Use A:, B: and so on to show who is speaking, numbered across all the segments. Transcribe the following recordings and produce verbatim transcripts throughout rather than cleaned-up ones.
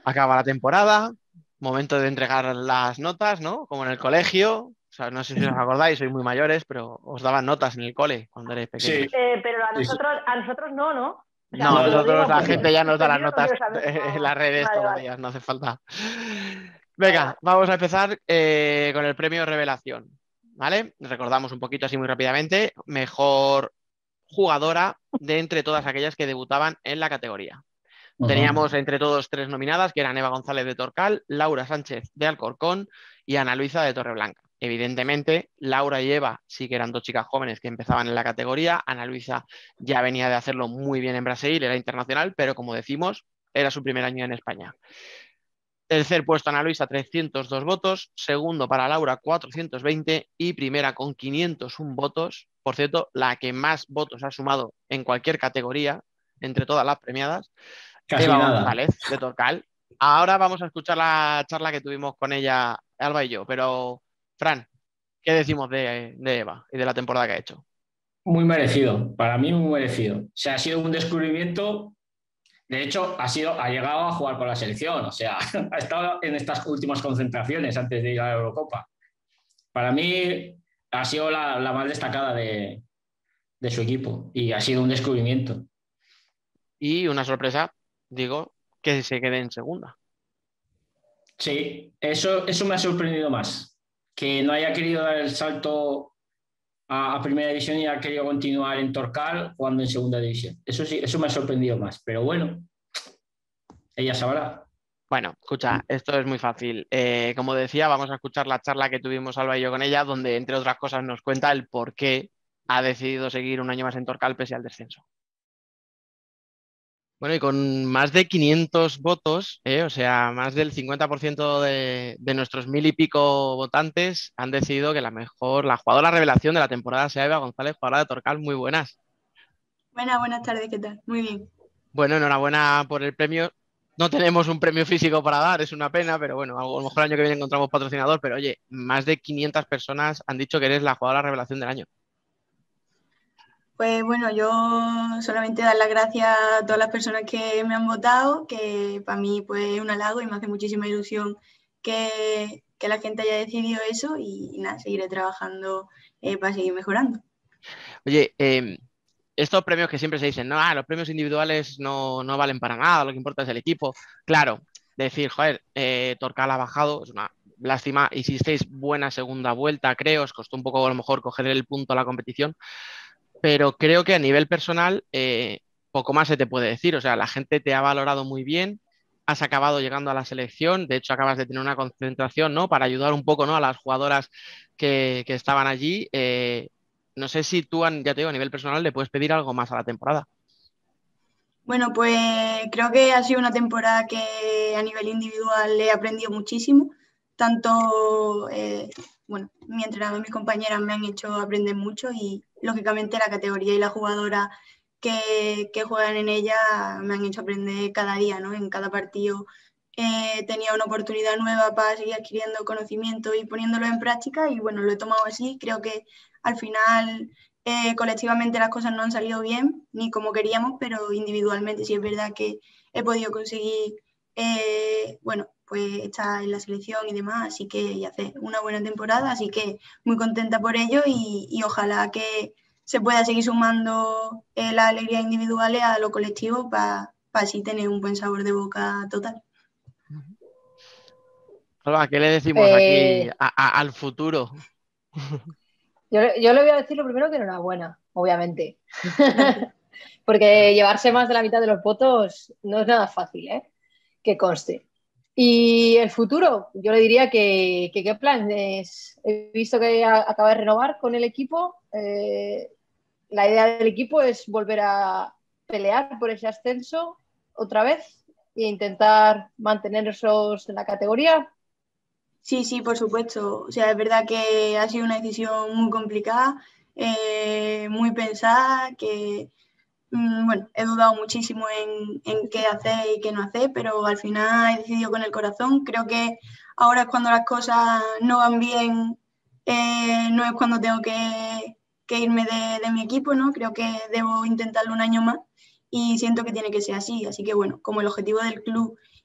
A: Acaba la temporada, momento de entregar las notas, ¿no? Como en el colegio. O sea, no sé si os acordáis, sois muy mayores, pero os daban notas en el cole cuando erais
B: Sí,
A: pequeños.
C: Eh, pero a
B: sí, sí.
C: nosotros, a nosotros no, ¿no? O sea,
A: No,
B: No,
C: te lo
B: no.
A: nosotros,
C: digo
A: la
C: porque
A: gente
C: estoy
A: ya nos da las
C: sorprendido, no
A: notas
C: quiero saber.
A: en
C: No.
A: las redes
C: Vale,
A: todos los
C: vale,
A: días, no hace falta.
C: vale,
A: Venga,
C: vale.
A: vamos a empezar eh, con el premio Revelación, ¿vale? Recordamos un poquito así muy rápidamente. Mejor jugadora de entre todas aquellas que debutaban en la categoría.
B: Ajá.
A: Teníamos entre todos tres nominadas, que eran Eva González de Torcal, Laura Sánchez de Alcorcón y Ana Luisa de Torreblanca. Evidentemente, Laura y Eva sí que eran dos chicas jóvenes que empezaban en la categoría. Ana Luisa ya venía de hacerlo muy bien en Brasil, era internacional, pero como decimos, era su primer año en España. Tercer puesto Ana Luisa, trescientos dos votos. Segundo para Laura, cuatrocientos veinte. Y primera con quinientos uno votos. Por cierto, la que más votos ha sumado en cualquier categoría, entre todas las premiadas,
B: Casi
A: Eva
B: nada.
A: González de Torcal. Ahora vamos a escuchar la charla que tuvimos con ella, Alba y yo. Pero, Fran, ¿qué decimos de, de Eva y de la temporada que ha hecho?
B: Muy merecido, para mí muy merecido. O sea, ha sido un descubrimiento. De hecho, ha sido, ha llegado a jugar con la selección, o sea, ha estado en estas últimas concentraciones antes de ir a la Eurocopa. Para mí ha sido la, la más destacada de, de su equipo y ha sido un descubrimiento.
A: Y una sorpresa, digo, que se quede en segunda.
B: Sí, eso, eso me ha sorprendido más, que no haya querido dar el salto a, a primera división y haya querido continuar en Torcal jugando en segunda división. Eso sí, eso me ha sorprendido más, pero bueno, ella sabrá.
A: Bueno, escucha, esto es muy fácil. Eh, como decía, vamos a escuchar la charla que tuvimos Alba y yo con ella, donde, entre otras cosas, nos cuenta el por qué ha decidido seguir un año más en Torcal pese al descenso. Bueno, y con más de quinientos votos, eh, o sea, más del cincuenta por ciento de, de nuestros mil y pico votantes han decidido que la mejor, la jugadora revelación de la temporada sea Eva González, jugadora de Torcal. Muy buenas.
D: Buenas, buenas tardes, ¿qué tal? Muy bien.
A: Bueno, enhorabuena por el premio. No tenemos un premio físico para dar, es una pena, pero bueno, a lo mejor el año que viene encontramos patrocinador, pero oye, más de quinientas personas han dicho que eres la jugadora revelación del año.
D: Pues bueno, yo solamente dar las gracias a todas las personas que me han votado, que para mí pues es un halago y me hace muchísima ilusión que, que la gente haya decidido eso y nada, seguiré trabajando eh, para seguir mejorando.
A: Oye, eh, estos premios que siempre se dicen, no, ah, los premios individuales no, no valen para nada, lo que importa es el equipo. Claro, decir, joder, eh, Torcal ha bajado, es una lástima, hicisteis buena segunda vuelta, creo, os costó un poco a lo mejor coger el punto a la competición, pero creo que a nivel personal eh, poco más se te puede decir, o sea, la gente te ha valorado muy bien, has acabado llegando a la selección, de hecho acabas de tener una concentración, ¿no? Para ayudar un poco, ¿no? A las jugadoras que, que estaban allí. Eh, no sé si tú, ya te digo, a nivel personal le puedes pedir algo más a la temporada.
D: Bueno, pues creo que ha sido una temporada que a nivel individual he aprendido muchísimo, tanto, eh, bueno, mi entrenador y mis compañeras me han hecho aprender mucho y lógicamente la categoría y la jugadora que, que juegan en ella me han hecho aprender cada día, ¿no? En cada partido eh, tenía una oportunidad nueva para seguir adquiriendo conocimiento y poniéndolo en práctica y bueno, lo he tomado así, creo que al final eh, colectivamente las cosas no han salido bien, ni como queríamos, pero individualmente sí es verdad que he podido conseguir, eh, bueno, pues estar en la selección y demás, así que y hacer una buena temporada, así que muy contenta por ello y, y ojalá que se pueda seguir sumando eh, las alegrías individuales a lo colectivo para pa así tener un buen sabor de boca total.
A: Alba, ¿qué le decimos aquí
E: Eh,
A: a, a, al futuro?
E: yo, yo le voy a decir lo primero que enhorabuena, obviamente.
D: Gracias.
E: Porque llevarse más de la mitad de los votos no es nada fácil, ¿eh? Que conste. Y el futuro, yo le diría que, que qué planes. He visto que a, acaba de renovar con el equipo. Eh, la idea del equipo es volver a pelear por ese ascenso otra vez e intentar mantenernos en la categoría.
D: Sí, sí, por supuesto. O sea, es verdad que ha sido una decisión muy complicada, eh, muy pensada, que, mm, bueno, he dudado muchísimo en, en qué hacer y qué no hacer, pero al final he decidido con el corazón. Creo que ahora es cuando las cosas no van bien, eh, no es cuando tengo que, que irme de, de mi equipo, ¿no? Creo que debo intentarlo un año más y siento que tiene que ser así. Así que, bueno, como el objetivo del club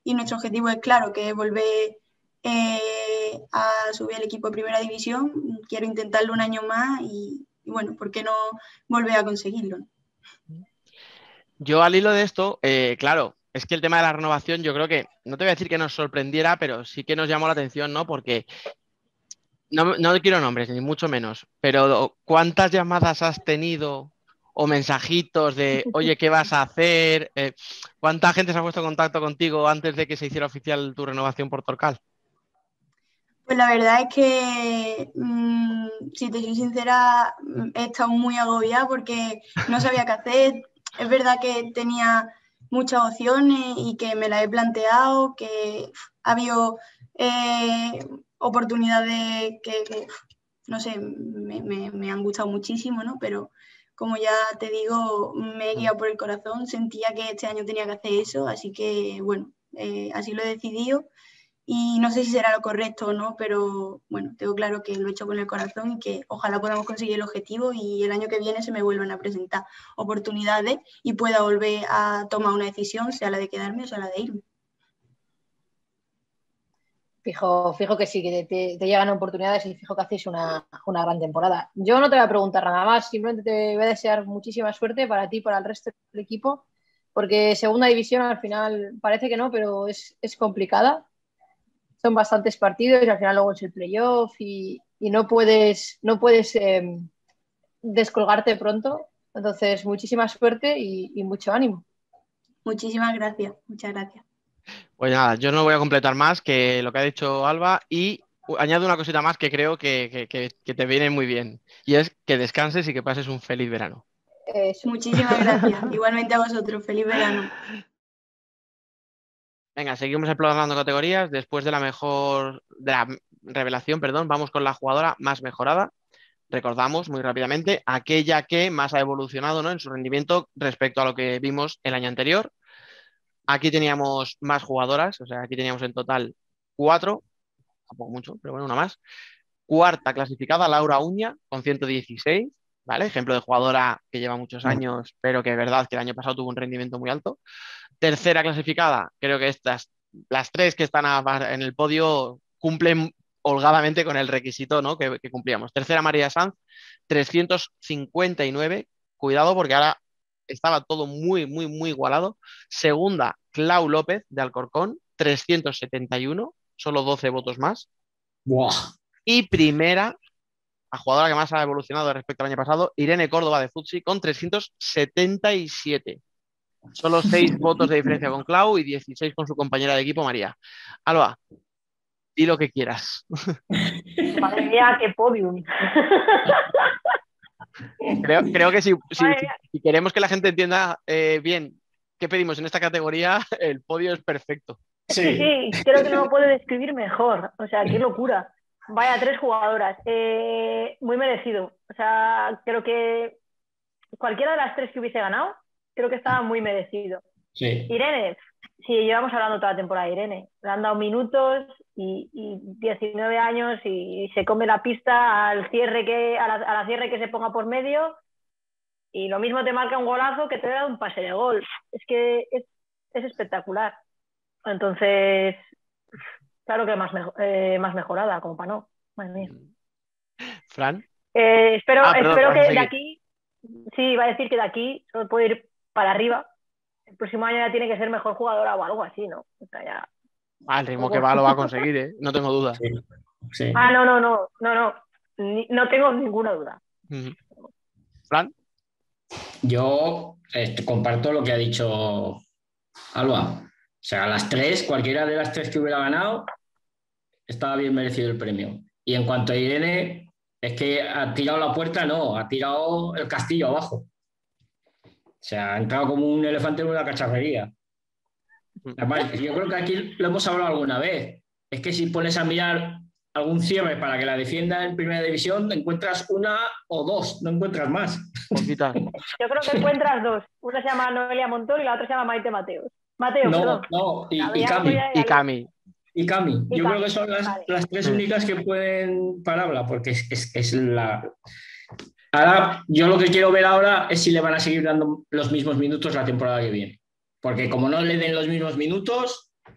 D: y nuestro objetivo es claro, que es volver eh, a subir el equipo a primera división. Quiero intentarlo un año más y, y bueno, ¿por qué no volver a conseguirlo?
A: Yo al hilo de esto, eh, claro, es que el tema de la renovación yo creo que, no te voy a decir que nos sorprendiera, pero sí que nos llamó la atención, ¿no? Porque no, no quiero nombres, ni mucho menos, pero ¿cuántas llamadas has tenido o mensajitos de, oye, ¿qué vas a hacer? Eh, ¿cuánta gente se ha puesto en contacto contigo antes de que se hiciera oficial tu renovación por Torcal?
D: Pues la verdad es que, mmm, si te soy sincera, he estado muy agobiada porque no sabía qué hacer. Es verdad que tenía muchas opciones y que me las he planteado, que ha habido eh, oportunidades que, que, no sé, me, me, me han gustado muchísimo, ¿no? Pero como ya te digo, me he guiado por el corazón, sentía que este año tenía que hacer eso, así que, bueno, eh, así lo he decidido. Y no sé si será lo correcto o no, pero bueno, tengo claro que lo he hecho con el corazón y que ojalá podamos conseguir el objetivo y el año que viene se me vuelvan a presentar oportunidades y pueda volver a tomar una decisión, sea la de quedarme o sea la de irme.
E: Fijo, fijo que sí, que te, te llegan oportunidades y fijo que hacéis una, una gran temporada. Yo no te voy a preguntar nada más, simplemente te voy a desear muchísima suerte para ti y para el resto del equipo, porque segunda división al final parece que no, pero es, es complicada. Son bastantes partidos y al final luego es el playoff y, y no puedes, no puedes eh, descolgarte pronto. Entonces, muchísima suerte y, y mucho ánimo.
D: Muchísimas gracias, muchas gracias.
A: Pues nada, yo no voy a completar más que lo que ha dicho Alba y añado una cosita más que creo que, que, que, que te viene muy bien y es que descanses y que pases un feliz verano.
E: Eso.
D: Muchísimas gracias. Igualmente a vosotros. Feliz verano.
A: Venga, seguimos explorando categorías. Después de la mejor, de la revelación, perdón, vamos con la jugadora más mejorada. Recordamos muy rápidamente aquella que más ha evolucionado, ¿no?, en su rendimiento respecto a lo que vimos el año anterior. Aquí teníamos más jugadoras, o sea, aquí teníamos en total cuatro, tampoco mucho, pero bueno, una más. Cuarta clasificada, Laura Uña, con ciento dieciséis, ¿vale? Ejemplo de jugadora que lleva muchos años, pero que es verdad que el año pasado tuvo un rendimiento muy alto. Tercera clasificada, creo que estas, las tres que están a, en el podio cumplen holgadamente con el requisito, ¿no?, que, que cumplíamos. Tercera, María Sanz, trescientos cincuenta y nueve, cuidado porque ahora estaba todo muy, muy, muy igualado. Segunda, Clau López de Alcorcón, trescientos setenta y uno, solo doce votos más.
B: Buah.
A: Y primera, la jugadora que más ha evolucionado respecto al año pasado, Irene Córdoba de Futsi, con trescientos setenta y siete. Solo seis votos de diferencia con Clau y dieciséis con su compañera de equipo, María. Alba, di lo que quieras.
C: Madre mía, qué podium.
A: Creo, creo que si, si, si, si queremos que la gente entienda eh, bien qué pedimos en esta categoría, el podio es perfecto.
B: Sí.
C: Sí, creo que no lo puedo describir mejor. O sea, qué locura. Vaya, tres jugadoras. Eh, muy merecido. O sea, creo que cualquiera de las tres que hubiese ganado, creo que estaba muy merecido.
B: Sí.
C: Irene, sí, llevamos hablando toda la temporada de Irene. Le han dado minutos y, y diecinueve años y, y se come la pista al cierre que, a la, a la cierre que se ponga por medio. Y lo mismo te marca un golazo que te da un pase de gol. Es que es, es espectacular. Entonces, claro que más, mejo eh, más mejorada, como para no. Madre mía.
A: Fran.
C: Eh, espero
A: ah, perdón,
C: espero que de aquí, sí, iba a decir que de aquí solo puedo ir para arriba. El próximo año ya tiene que ser mejor jugadora o algo así, ¿no? O sea, ya...
A: ah, el ritmo que va lo va a conseguir, ¿eh? No tengo duda.
B: Sí. Sí.
C: Ah, no, no, no, no, no. Ni, no tengo ninguna duda.
A: Uh-huh. Fran.
B: Yo eh, comparto lo que ha dicho Alba. O sea, las tres, cualquiera de las tres que hubiera ganado, estaba bien merecido el premio. Y en cuanto a Irene, es que ha tirado la puerta, no, ha tirado el castillo abajo. O sea, ha entrado como un elefante en una cacharrería. Además, yo creo que aquí lo hemos hablado alguna vez. Es que si pones a mirar algún cierre para que la defienda en primera división, encuentras una o dos, no encuentras más.
A: Poquita.
C: Yo creo que encuentras dos. Una se llama Noelia Montón y la otra se llama Maite Mateos. Mateo,
B: no,
C: perdón.
B: no, y,
C: La
B: y Cami.
A: Y Cami.
B: Y Cami.
C: Y
B: Yo
C: Cami.
B: creo que son las,
C: Vale.
B: las tres únicas que pueden pararla, porque es, es, es la... Ahora, yo lo que quiero ver ahora es si le van a seguir dando los mismos minutos la temporada que viene. Porque como no le den los mismos minutos,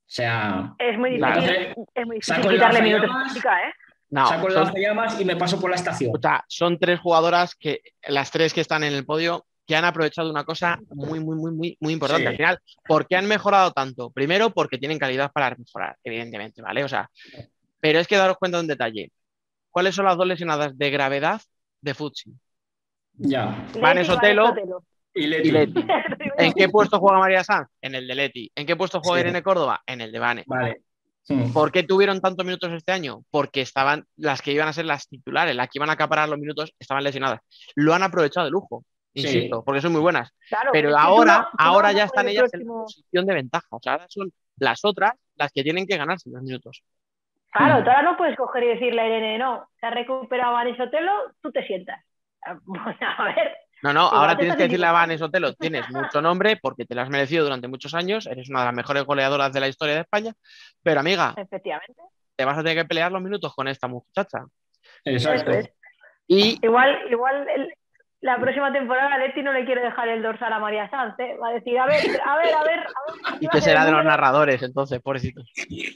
B: sea,
C: Es muy
A: Claro.
C: difícil,
B: entonces,
C: es muy difícil
B: saco el
C: quitarle minutos a
B: lanzallamas,
C: chica, ¿eh?
A: No,
B: saco el
A: son,
B: lanzallamas y me paso por la estación.
A: o sea, son tres jugadoras que, las tres que están en el podio, que han aprovechado una cosa muy, muy, muy, muy, muy importante.
B: Sí.
A: Al final, ¿por qué han mejorado tanto? Primero, porque tienen calidad para mejorar, evidentemente, ¿vale? O sea, pero es que daros cuenta de un detalle. ¿Cuáles son las dos lesionadas de gravedad de Futsi?
B: Ya.
A: Vane
C: Leti,
A: Sotelo
C: Sotelo.
B: Y
A: y
B: Leti.
A: Leti. ¿En qué puesto juega María Sanz? En el de Leti. ¿En qué puesto juega
B: Sí.
A: Irene Córdoba? En el de Vane.
B: Vale. Mm.
A: ¿Por qué tuvieron tantos minutos este año? Porque estaban las que iban a ser las titulares, las que iban a acaparar los minutos, estaban lesionadas. Lo han aprovechado de lujo, insisto,
B: Sí.
A: porque son muy buenas.
C: Claro,
A: Pero
C: es que tú
A: ahora,
C: no- tú no
A: ahora
C: vas a
A: ya
C: poner
A: están
C: el
A: ellas
C: próximo-
A: en posición de ventaja. O sea, ahora son las otras las que tienen que ganarse los minutos.
C: Claro,
B: Mm.
C: tú ahora no puedes coger y decirle a Irene, no, se ha recuperado Vane Sotelo, tú te sientas. Pues, a ver,
A: No, no,
C: igual
A: ahora
C: te
A: tienes
C: estás
A: que decirle a
C: equivocando.
A: Vane Sotelo, tienes mucho nombre porque te lo has merecido durante muchos años, eres una de las mejores goleadoras de la historia de España, pero amiga,
C: Efectivamente.
A: te vas a tener que pelear los minutos con esta muchacha.
B: Exacto.
C: Eso es.
A: Y
C: Igual, igual el- la próxima temporada Leti no le quiere dejar el dorsal a María Sanz, ¿eh? Va a decir, a ver, a ver, a ver, a ver.
A: ¿Y
C: va
A: qué
C: a ser
A: será
C: el
A: de los
C: número?
A: narradores entonces, pobrecitos?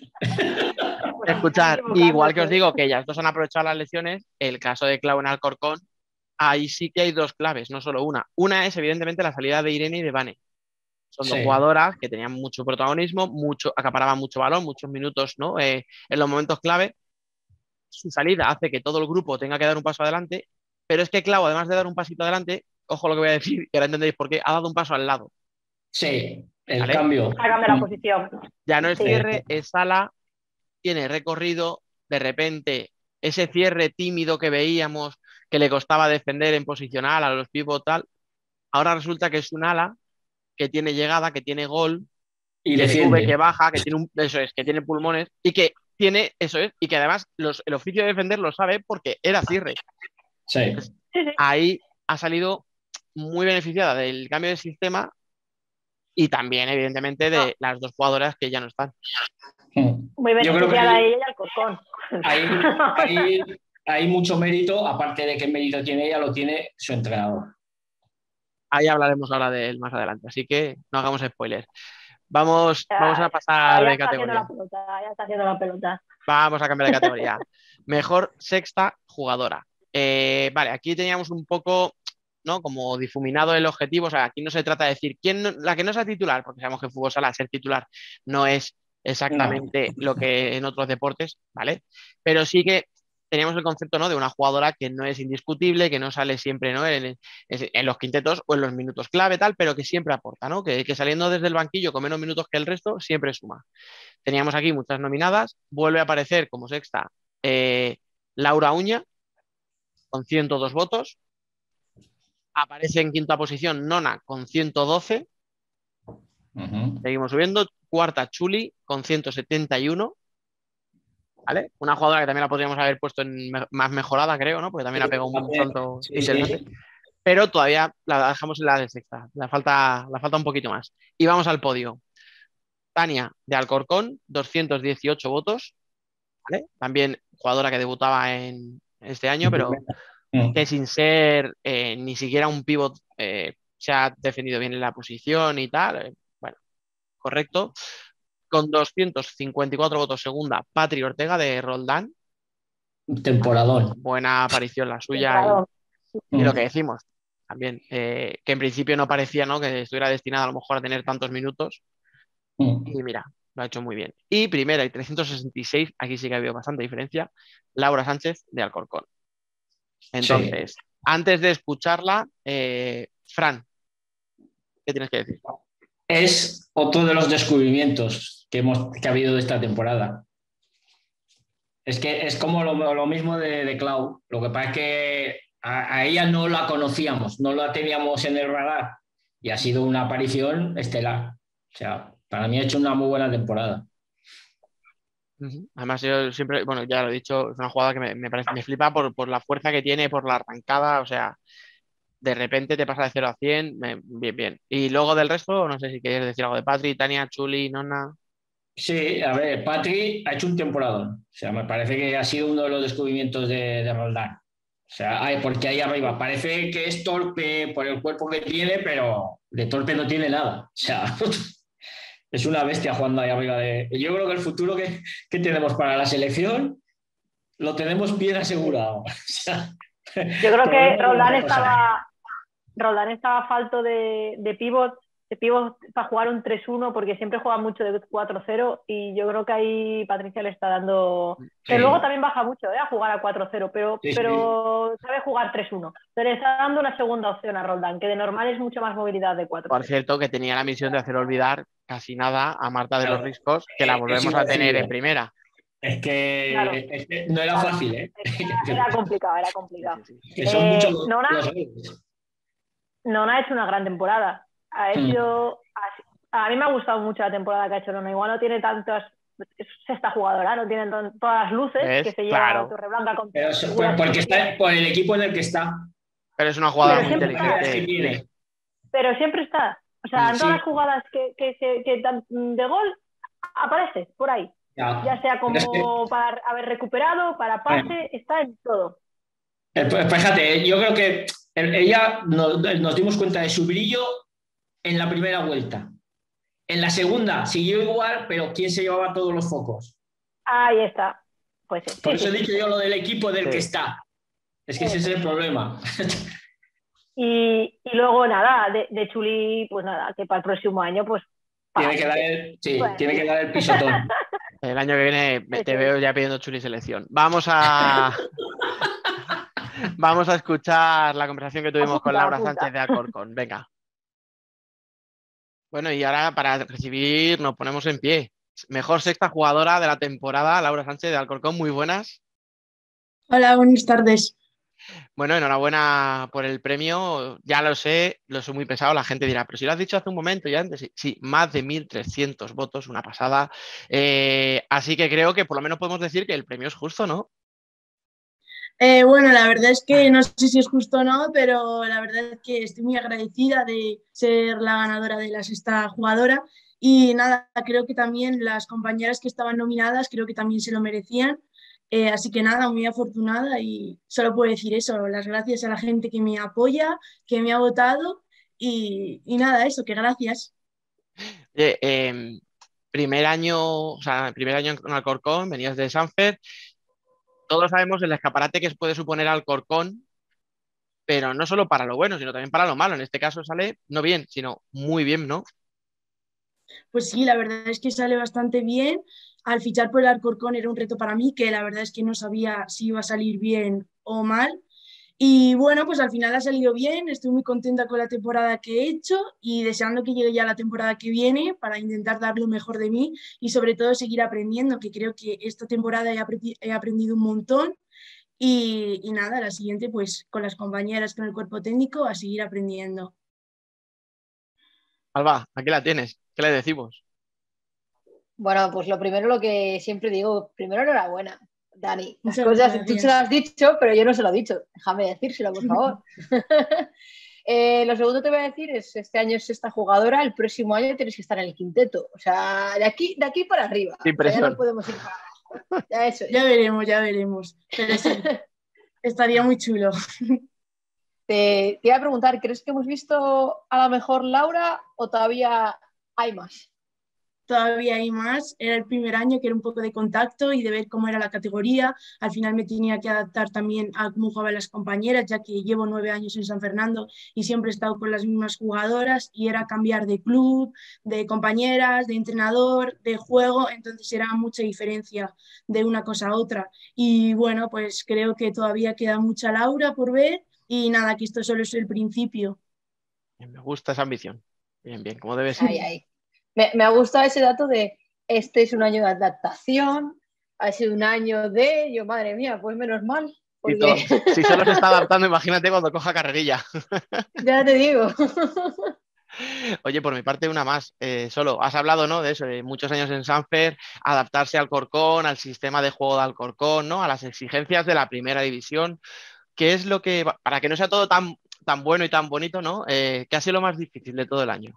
C: Pues
A: Escuchar,
C: están
A: igual que os
C: equivocándose.
A: digo que ellas dos han aprovechado las lesiones, el caso de Clau en Alcorcón, ahí sí que hay dos claves, no solo una. Una es evidentemente la salida de Irene y de Vane. Son dos
B: Sí.
A: jugadoras que tenían mucho protagonismo, mucho, acaparaban mucho balón, muchos minutos, ¿no? Eh, en los momentos clave. Su salida hace que todo el grupo tenga que dar un paso adelante, pero es que Clau, además de dar un pasito adelante, ojo lo que voy a decir, que ahora entendéis por qué, ha dado un paso al lado.
B: Sí. El
A: ¿Vale?
B: cambio.
C: Ha cambiado la
B: Mm.
C: posición.
A: Ya no es
C: Sí.
A: cierre, es sala, tiene recorrido, de repente ese cierre tímido que veíamos que le costaba defender en posicional a los pivot tal, ahora resulta que es un ala que tiene llegada, que tiene gol,
B: Y
A: que
B: defiende.
A: sube, que baja, que tiene un, eso es, que tiene pulmones y que tiene, eso es, y que además los, el oficio de defender lo sabe porque era cierre.
B: Sí.
C: Sí, sí.
A: Ahí ha salido muy beneficiada del cambio de sistema y también, evidentemente, de las dos jugadoras que ya no están.
B: Mm.
C: Muy
B: Yo creo que
C: beneficiada
B: ahí-
C: ella y Alcorcón.
B: Ahí, ahí hay mucho mérito, aparte de qué mérito tiene ella, lo tiene su entrenador.
A: Ahí hablaremos ahora de él más adelante, así que no hagamos spoilers. Vamos,
C: Ya,
A: vamos a pasar
C: ya
A: de
C: está haciendo
A: categoría.
C: la pelota, ya está haciendo la pelota.
A: Vamos a cambiar de categoría. Mejor sexta jugadora. Eh, vale, aquí teníamos un poco, ¿no? Como difuminado el objetivo. O sea, aquí no se trata de decir quién no- la que no sea titular, porque sabemos que en fútbol sala ser titular no es exactamente lo que en otros deportes, ¿vale? Pero sí que teníamos el concepto, ¿no? De una jugadora que no es indiscutible, que no sale siempre, ¿no? En, en- en los quintetos o en los minutos clave, tal, pero que siempre aporta, ¿no? Que, que saliendo desde el banquillo con menos minutos que el resto, siempre suma. Teníamos aquí muchas nominadas. Vuelve a aparecer como sexta eh, Laura Uña, con ciento dos votos. Aparece en quinta posición Nona, con ciento doce.
B: Ujú.
A: Seguimos subiendo. Cuarta Chuli, con ciento setenta y uno. ¿Vale? Una jugadora que también la podríamos haber puesto en me- más mejorada, creo, ¿no? Porque también ha pegado un salto
B: Sí,
A: interesante.
B: sí.
A: Pero todavía la dejamos en la de sexta. La falta, la falta un poquito más. Y vamos al podio. Tania de Alcorcón, doscientos dieciocho votos. ¿Vale? También jugadora que debutaba en este año, pero
B: Mm.
A: que sin ser eh, ni siquiera un pivot eh, se ha defendido bien en la posición y tal. Eh, bueno, correcto. Con doscientos cincuenta y cuatro votos segunda, Patri Ortega de Roldán.
B: Un temporadón.
A: Buena aparición la suya
C: Claro.
A: y, y lo
B: Mm.
A: que decimos también, eh, que en principio no parecía, ¿no? Que estuviera destinada a lo mejor a tener tantos minutos.
B: Mm.
A: Y mira, lo ha hecho muy bien. Y primera y trescientos sesenta y seis, aquí sí que ha habido bastante diferencia, Laura Sánchez de Alcorcón. Entonces,
B: Sí.
A: antes de escucharla, eh, Fran, ¿qué tienes que decir?
B: Es otro de los descubrimientos que, hemos, que ha habido de esta temporada. Es que es como lo, lo mismo de, de Clau. Lo que pasa es que a, a ella no la conocíamos, no la teníamos en el radar y ha sido una aparición estelar. O sea, para mí ha hecho una muy buena temporada.
A: Uh-huh. Además, yo siempre, bueno, ya lo he dicho, es una jugada que me, me parece, me flipa por, por la fuerza que tiene, por la arrancada, o sea, de repente te pasa de cero a cien, me- bien, bien. Y luego del resto, no sé si quieres decir algo de Patri, Tania, Chuli, Nona.
B: Sí, a ver, Patri ha hecho un temporadón. O sea, me parece que ha sido uno de los descubrimientos de, de Roldán. O sea, ay, porque ahí arriba parece que es torpe por el cuerpo que tiene, pero de torpe no tiene nada. O sea, Es una bestia jugando ahí arriba de... Yo creo que el futuro que, que tenemos para la selección lo tenemos bien asegurado. O sea,
C: Yo creo que Roldán estaba, Roldán estaba falto de, de pivot, de pivot para jugar un tres uno, porque siempre juega mucho de cuatro cero, y yo creo que ahí Patricia le está dando...
B: Sí.
C: Que luego también baja mucho, ¿eh? A jugar a cuatro cero, pero,
B: Sí, sí.
C: pero sabe jugar tres uno. Pero le está dando una segunda opción a Roldán, que de normal es mucho más movilidad de cuatro cero.
A: Por cierto, que tenía la misión de hacer olvidar casi nada a Marta de
B: Claro.
A: los Riscos, que la
B: Eh,
A: volvemos
B: eso iba
A: a
B: a decir
A: tener
B: yo.
A: en primera.
B: Es que,
C: Claro.
B: es que no era
C: Claro.
B: fácil, ¿eh?
C: Era, era complicado, era complicado.
A: Sí, sí, sí.
B: Que son
C: Eh,
B: muchos los,
C: Nona,
B: los goles.
C: Nona ha hecho una gran temporada. Ha
B: Mm.
C: hecho, a, a mí me ha gustado mucho la temporada que ha hecho Nona. Igual no tiene tantas, es sexta jugadora, no tiene ton- todas las luces
A: ¿Ves?
C: que se lleva
A: Claro.
C: Torreblanca con
B: Pero eso-
C: figuras
B: por- porque
C: que tiene.
B: está por el equipo en el que está.
A: Pero es una jugadora
C: Pero
A: muy
C: siempre
A: inteligente.
B: Que tiene.
C: Pero siempre está. O sea, en
B: Sí.
C: todas las jugadas que, que, que, que dan de gol, aparece por ahí.
B: Ya.
C: Ya sea
B: Pero es que-
C: como para haber recuperado, para pase, está en todo.
B: Eh, pues fíjate, yo creo que ella nos, nos dimos cuenta de su brillo en la primera vuelta. En la segunda siguió igual, pero ¿quién se llevaba todos los focos?
C: Ahí está. Pues sí,
B: Por
C: sí,
B: eso
C: sí,
B: he dicho
C: sí.
B: yo lo del equipo del
A: Sí.
B: que está. Es que ese es el problema.
C: Y, y luego nada, de, de Chuli, pues nada, que para el próximo año, pues.
B: Tiene que dar el, sí,
C: Bueno.
B: tiene que dar el pisotón.
A: El año que viene me- te
C: Eso
A: veo ya pidiendo Chuli selección. Vamos a vamos a escuchar la conversación que tuvimos con
C: Apunta,
A: Laura
C: apunta.
A: Sánchez de Alcorcón. Venga. Bueno, y ahora para recibir nos ponemos en pie. Mejor sexta jugadora de la temporada, Laura Sánchez de Alcorcón. Muy buenas.
F: Hola, buenas tardes.
A: Bueno, enhorabuena por el premio. Ya lo sé, lo soy muy pesado. La gente dirá, pero si lo has dicho hace un momento y antes. Sí, sí, más de mil trescientos votos, una pasada. Eh, así que creo que por lo menos podemos decir que el premio es justo, ¿no?
F: Eh, bueno, la verdad es que no sé si es justo o no, pero la verdad es que estoy muy agradecida de ser la ganadora de la sexta jugadora. Y nada, creo que también las compañeras que estaban nominadas, creo que también se lo merecían. Eh, así que nada, muy afortunada y solo puedo decir eso, las gracias a la gente que me apoya, que me ha votado y, y nada, eso, que gracias.
A: Eh, eh, primer año, o sea, primer año en Alcorcón, venías de Sanfer. Todos sabemos el escaparate que puede suponer Alcorcón, pero no solo para lo bueno, sino también para lo malo. En este caso sale no bien, sino muy bien, ¿no?
F: Pues sí, la verdad es que sale bastante bien. Al fichar por el Alcorcón era un reto para mí, que la verdad es que no sabía si iba a salir bien o mal. Y bueno, pues al final ha salido bien, estoy muy contenta con la temporada que he hecho y deseando que llegue ya la temporada que viene para intentar dar lo mejor de mí y sobre todo seguir aprendiendo, que creo que esta temporada he, aprendi he aprendido un montón y, y nada, la siguiente pues con las compañeras, con el cuerpo técnico a seguir aprendiendo.
A: Alba, aquí la tienes. ¿Qué le decimos?
E: Bueno, pues lo primero, lo que siempre digo, primero enhorabuena, Dani. Las
F: Muchas
E: cosas
F: gracias.
E: tú se las has dicho, pero yo no se lo he dicho. Déjame decírselo, por favor. eh, lo segundo que te voy a decir es, este año es sexta jugadora, el próximo año tienes que estar en el quinteto. O sea, de aquí, de aquí para arriba.
A: Sin
E: O sea, ya
A: presión.
E: no podemos ir para abajo. Ya eso es.
F: Ya veremos, ya veremos. Pero sí, estaría muy chulo.
E: Te, te iba a preguntar, ¿crees que hemos visto a la mejor Laura o todavía hay más?
F: Todavía hay más. Era el primer año que era un poco de contacto y de ver cómo era la categoría. Al final me tenía que adaptar también a cómo jugaban las compañeras, ya que llevo nueve años en San Fernando y siempre he estado con las mismas jugadoras y era cambiar de club, de compañeras, de entrenador, de juego. Entonces era mucha diferencia de una cosa a otra. Y bueno, pues creo que todavía queda mucha Laura por ver y nada, que esto solo es el principio.
A: Me gusta esa ambición. Bien, bien, como debe ser.
E: Ay, ay. Me, me ha gustado ese dato de este es un año de adaptación, ha sido un año de, yo madre mía, pues menos mal. Porque...
A: Y todo, si solo se está adaptando, imagínate cuando coja carrerilla.
E: Ya te digo.
A: Oye, por mi parte, una más. Eh, solo, has hablado, ¿no? De eso, de muchos años en Sanfer, adaptarse al Alcorcón, al sistema de juego de Alcorcón, ¿no? A las exigencias de la primera división. ¿Qué es lo que, para que no sea todo tan, tan bueno y tan bonito, ¿no? Eh, ¿qué ha sido lo más difícil de todo el año?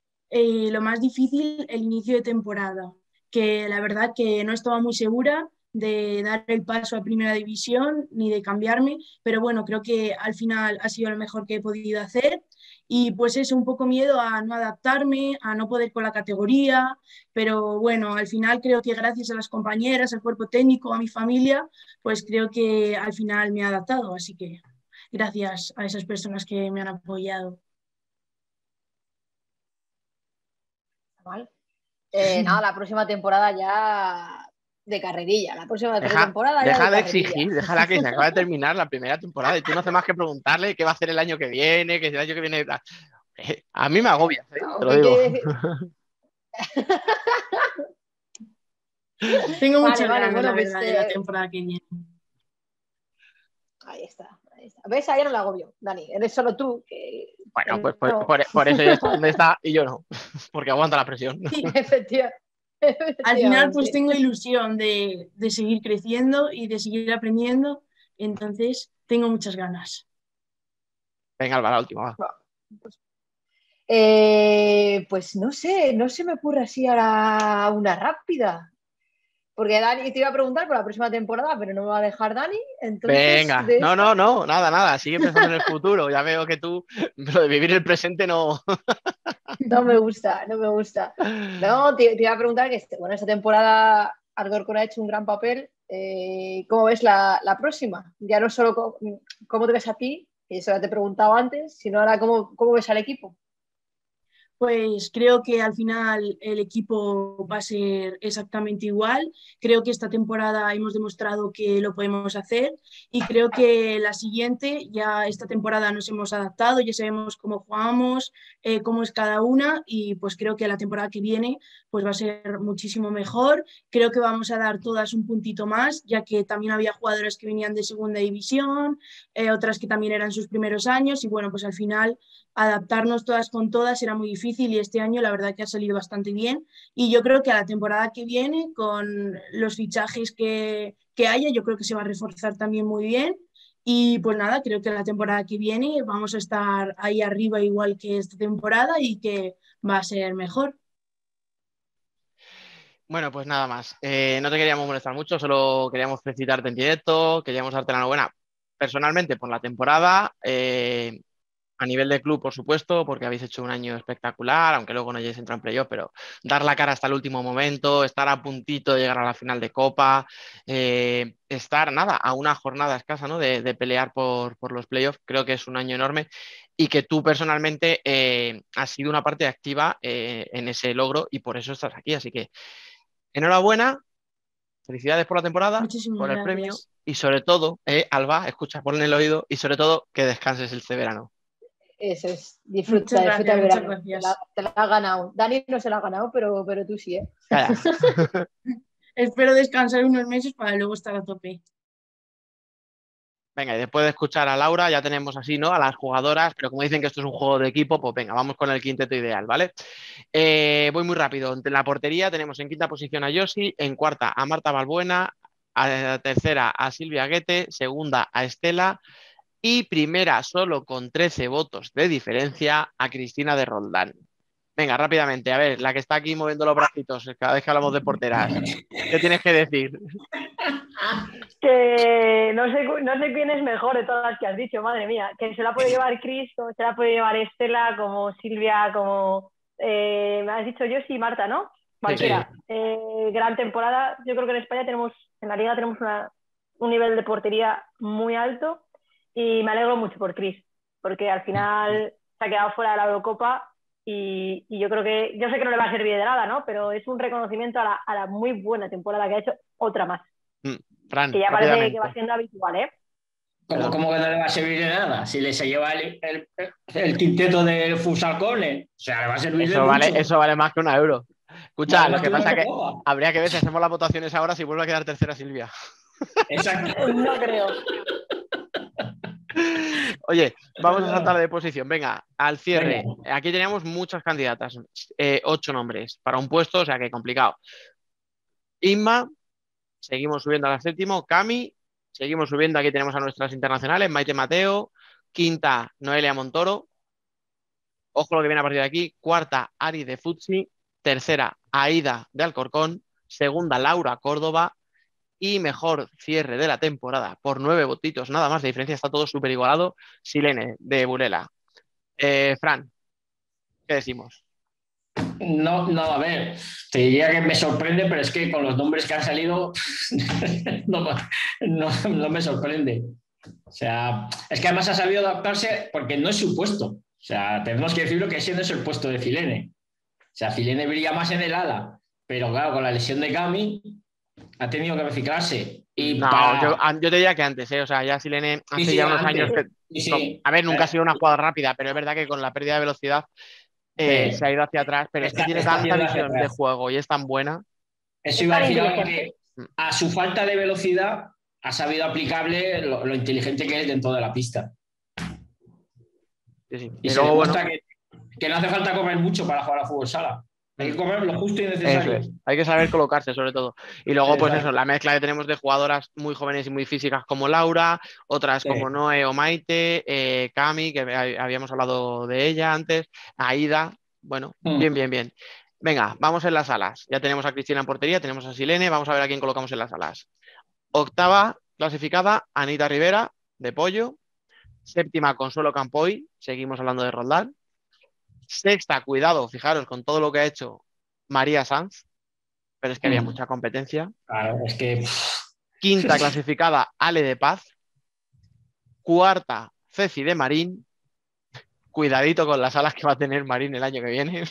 F: Eh, lo más difícil, el inicio de temporada, que la verdad que no estaba muy segura de dar el paso a primera división ni de cambiarme, pero bueno, creo que al final ha sido lo mejor que he podido hacer y pues es un poco miedo a no adaptarme, a no poder con la categoría, pero bueno, al final creo que gracias a las compañeras, al cuerpo técnico, a mi familia, pues creo que al final me he adaptado, así que gracias a esas personas que me han apoyado.
E: Mal. Eh, nada, la próxima temporada ya de carrerilla. La próxima
A: Deja,
E: temporada
A: deja
E: ya de,
A: de
E: carrerilla.
A: exigir, déjala que se acaba de terminar la primera temporada y tú no haces más que preguntarle qué va a hacer el año que viene, que si el año que viene... Eh, A mí me agobia, ¿eh?
E: No,
A: Te lo
E: que-
A: digo.
E: que-
F: Tengo
E: Vale,
F: muchas
E: vale,
F: ganas,
E: bueno,
F: la
E: pues,
F: verdad, de la
E: eh,
F: temporada que viene.
E: Ahí está, ahí está. ¿Ves? Ahí no la agobio, Dani. Eres solo tú. Que,
A: Bueno,
E: que
A: pues por,
E: no.
A: por- por eso ella está donde está y yo no, porque aguanta la presión.
E: Sí, efectiva-
F: Al final, pues
E: efectivamente.
F: tengo ilusión de, de seguir creciendo y de seguir aprendiendo, entonces tengo muchas ganas.
A: Venga, Alba, la última, va.
E: Eh, pues no sé, no se me ocurre así ahora una rápida. Porque Dani te iba a preguntar por la próxima temporada, pero no me va a dejar Dani. Entonces,
A: Venga,
E: de
A: no,
E: esta,
A: no, no, nada, nada, sigue pensando en el futuro. Ya veo que tú, lo de vivir el presente no.
E: no me gusta, no me gusta. No, te, te iba a preguntar que, este- bueno, esta temporada Alcorcón ha hecho un gran papel. Eh, ¿cómo ves la, la próxima? Ya no solo co- cómo te ves a ti, que eso ya te he preguntado antes, sino ahora cómo, cómo ves al equipo.
F: Pues creo que al final el equipo va a ser exactamente igual. Creo que esta temporada hemos demostrado que lo podemos hacer y creo que la siguiente, ya esta temporada nos hemos adaptado, ya sabemos cómo jugamos, eh, cómo es cada una y pues creo que la temporada que viene pues va a ser muchísimo mejor. Creo que vamos a dar todas un puntito más, ya que también había jugadoras que venían de segunda división, eh, otras que también eran sus primeros años y bueno, pues al final adaptarnos todas con todas era muy difícil y este año la verdad que ha salido bastante bien y yo creo que a la temporada que viene con los fichajes que, que haya yo creo que se va a reforzar también muy bien y pues nada, creo que la temporada que viene vamos a estar ahí arriba igual que esta temporada y que va a ser mejor.
A: Bueno, pues nada más. Eh, no te queríamos molestar mucho, solo queríamos felicitarte en directo, queríamos darte la enhorabuena personalmente por la temporada. Eh, A nivel de club, por supuesto, porque habéis hecho un año espectacular, aunque luego no hayáis entrado en playoff, pero dar la cara hasta el último momento, estar a puntito de llegar a la final de Copa, eh, estar, nada, a una jornada escasa, ¿no? de, de pelear por, por los playoffs, creo que es un año enorme y que tú personalmente eh, has sido una parte activa eh, en ese logro y por eso estás aquí. Así que enhorabuena, felicidades por la temporada,
F: Muchísimas
A: por el premio
F: gracias.
A: y sobre todo, eh, Alba, escucha, ponle el oído y sobre todo que descanses este verano.
E: Eso es, disfruta,
F: Muchas
E: disfruta
F: gracias,
E: el
F: muchas
E: verano. Te la,
F: gracias.
E: te la has ganado. Dani no se la ha ganado, pero, pero tú sí, ¿eh?
A: Calla.
F: Espero descansar unos meses para luego estar a tope.
A: Venga, y después de escuchar a Laura, ya tenemos así, ¿no? A las jugadoras, pero como dicen que esto es un juego de equipo, pues venga, vamos con el quinteto ideal, ¿vale? Eh, voy muy rápido. En la portería tenemos en quinta posición a Yoshi, en cuarta a Marta Balbuena, a tercera a Silvia Guete, segunda a Estela y primera, solo con trece votos de diferencia, a Cristina de Roldán. Venga, rápidamente, a ver, la que está aquí moviendo los bracitos cada vez que hablamos de porteras. ¿Qué tienes que decir?
C: Que no sé, no sé quién es mejor de todas las que has dicho, madre mía. Que se la puede llevar Cris, como se la puede llevar Estela, como Silvia, como eh, me has dicho yo sí, Marta, ¿no? Cualquiera.
A: Sí.
C: Eh, gran temporada. Yo creo que en España tenemos, en la liga tenemos una, un nivel de portería muy alto y me alegro mucho por Cris, porque al final se ha quedado fuera de la Eurocopa y, y yo creo que, yo sé que no le va a servir de nada, ¿no? Pero es un reconocimiento a la, a la muy buena temporada que ha hecho, otra más.
A: Fran,
C: Que ya parece que va siendo habitual, ¿eh?
B: ¿Cómo, ¿Cómo que no le va a servir de nada? Si le se lleva el, el, el quinteto del Fusalcone, o sea, le va a servir
A: Eso
B: de
A: vale,
B: mucho.
A: eso vale más que un euro. Escucha,
B: Vale
A: lo
B: más
A: que
B: que una
A: pasa es que
B: Eurocopa.
A: habría que ver si hacemos las votaciones ahora si vuelve a quedar tercera Silvia.
B: Exacto.
C: No creo.
A: Oye, vamos a saltar de posición. Venga, al cierre.
B: Venga.
A: Aquí teníamos muchas candidatas, eh, ocho nombres para un puesto, o sea que complicado. Inma, seguimos subiendo al séptimo. Cami, seguimos subiendo. Aquí tenemos a nuestras internacionales. Maite Mateo. Quinta, Noelia Montoro. Ojo lo que viene a partir de aquí. Cuarta, Ari de Futsi. Tercera, Aida de Alcorcón. Segunda, Laura Córdoba. y mejor cierre de la temporada por nueve votitos, nada más de diferencia, está todo súper igualado. Silene, de Burela. Eh, Fran, ¿qué decimos?
B: No, no, a ver, te diría que me sorprende, pero es que con los nombres que han salido no, no, no me sorprende. O sea, es que además ha sabido adaptarse porque no es su puesto. O sea, tenemos que decirlo que ese no es el puesto de Silene. O sea, Silene brilla más en el ala, pero claro, con la lesión de Cami ha tenido que reciclarse. Y
A: no,
B: para...
A: yo, yo te diría que antes, ¿eh? O sea, ya Silene hace
B: sí, sí,
A: ya unos
B: antes.
A: años que...
B: Sí, sí.
A: A ver, nunca ha sido una jugada rápida, pero es verdad que con la pérdida de velocidad eh,
B: Sí.
A: se ha ido hacia atrás, pero
B: Está,
A: es que tiene
B: está
A: tanta
B: yendo hacia
A: visión de
B: atrás.
A: juego y es tan buena.
B: Eso
C: Es
B: iba a
C: tan
B: decir ahora
C: inteligente.
B: que a su falta de velocidad ha sabido aplicable lo, lo inteligente que es dentro de la pista.
A: Sí, sí.
B: Y
A: Y
B: se
A: luego,
B: demuestra
A: bueno,
B: que, que no hace falta correr mucho para jugar a fútbol sala. Hay que correr lo justo y
A: eso
B: necesario.
A: es. Hay que saber colocarse, sobre todo. Y luego, pues
B: Exacto.
A: eso, la mezcla que tenemos de jugadoras muy jóvenes y muy físicas como Laura, otras
B: Sí.
A: como Noé o Maite, eh, Cami, que habíamos hablado de ella antes, Aida. Bueno,
B: Mm.
A: bien, bien, bien. Venga, vamos en las alas. Ya tenemos a Cristina en portería, tenemos a Silene, vamos a ver a quién colocamos en las alas. Octava clasificada, Anita Rivera, de Pollo. Séptima, Consuelo Campoy, seguimos hablando de Roldán. Sexta, cuidado, fijaros con todo lo que ha hecho María Sanz, pero es que había
B: Mm.
A: mucha competencia.
B: Claro, es que...
A: Quinta clasificada, Ale de Paz. Cuarta, Ceci de Marín. Cuidadito con las alas que va a tener Marín el año que viene.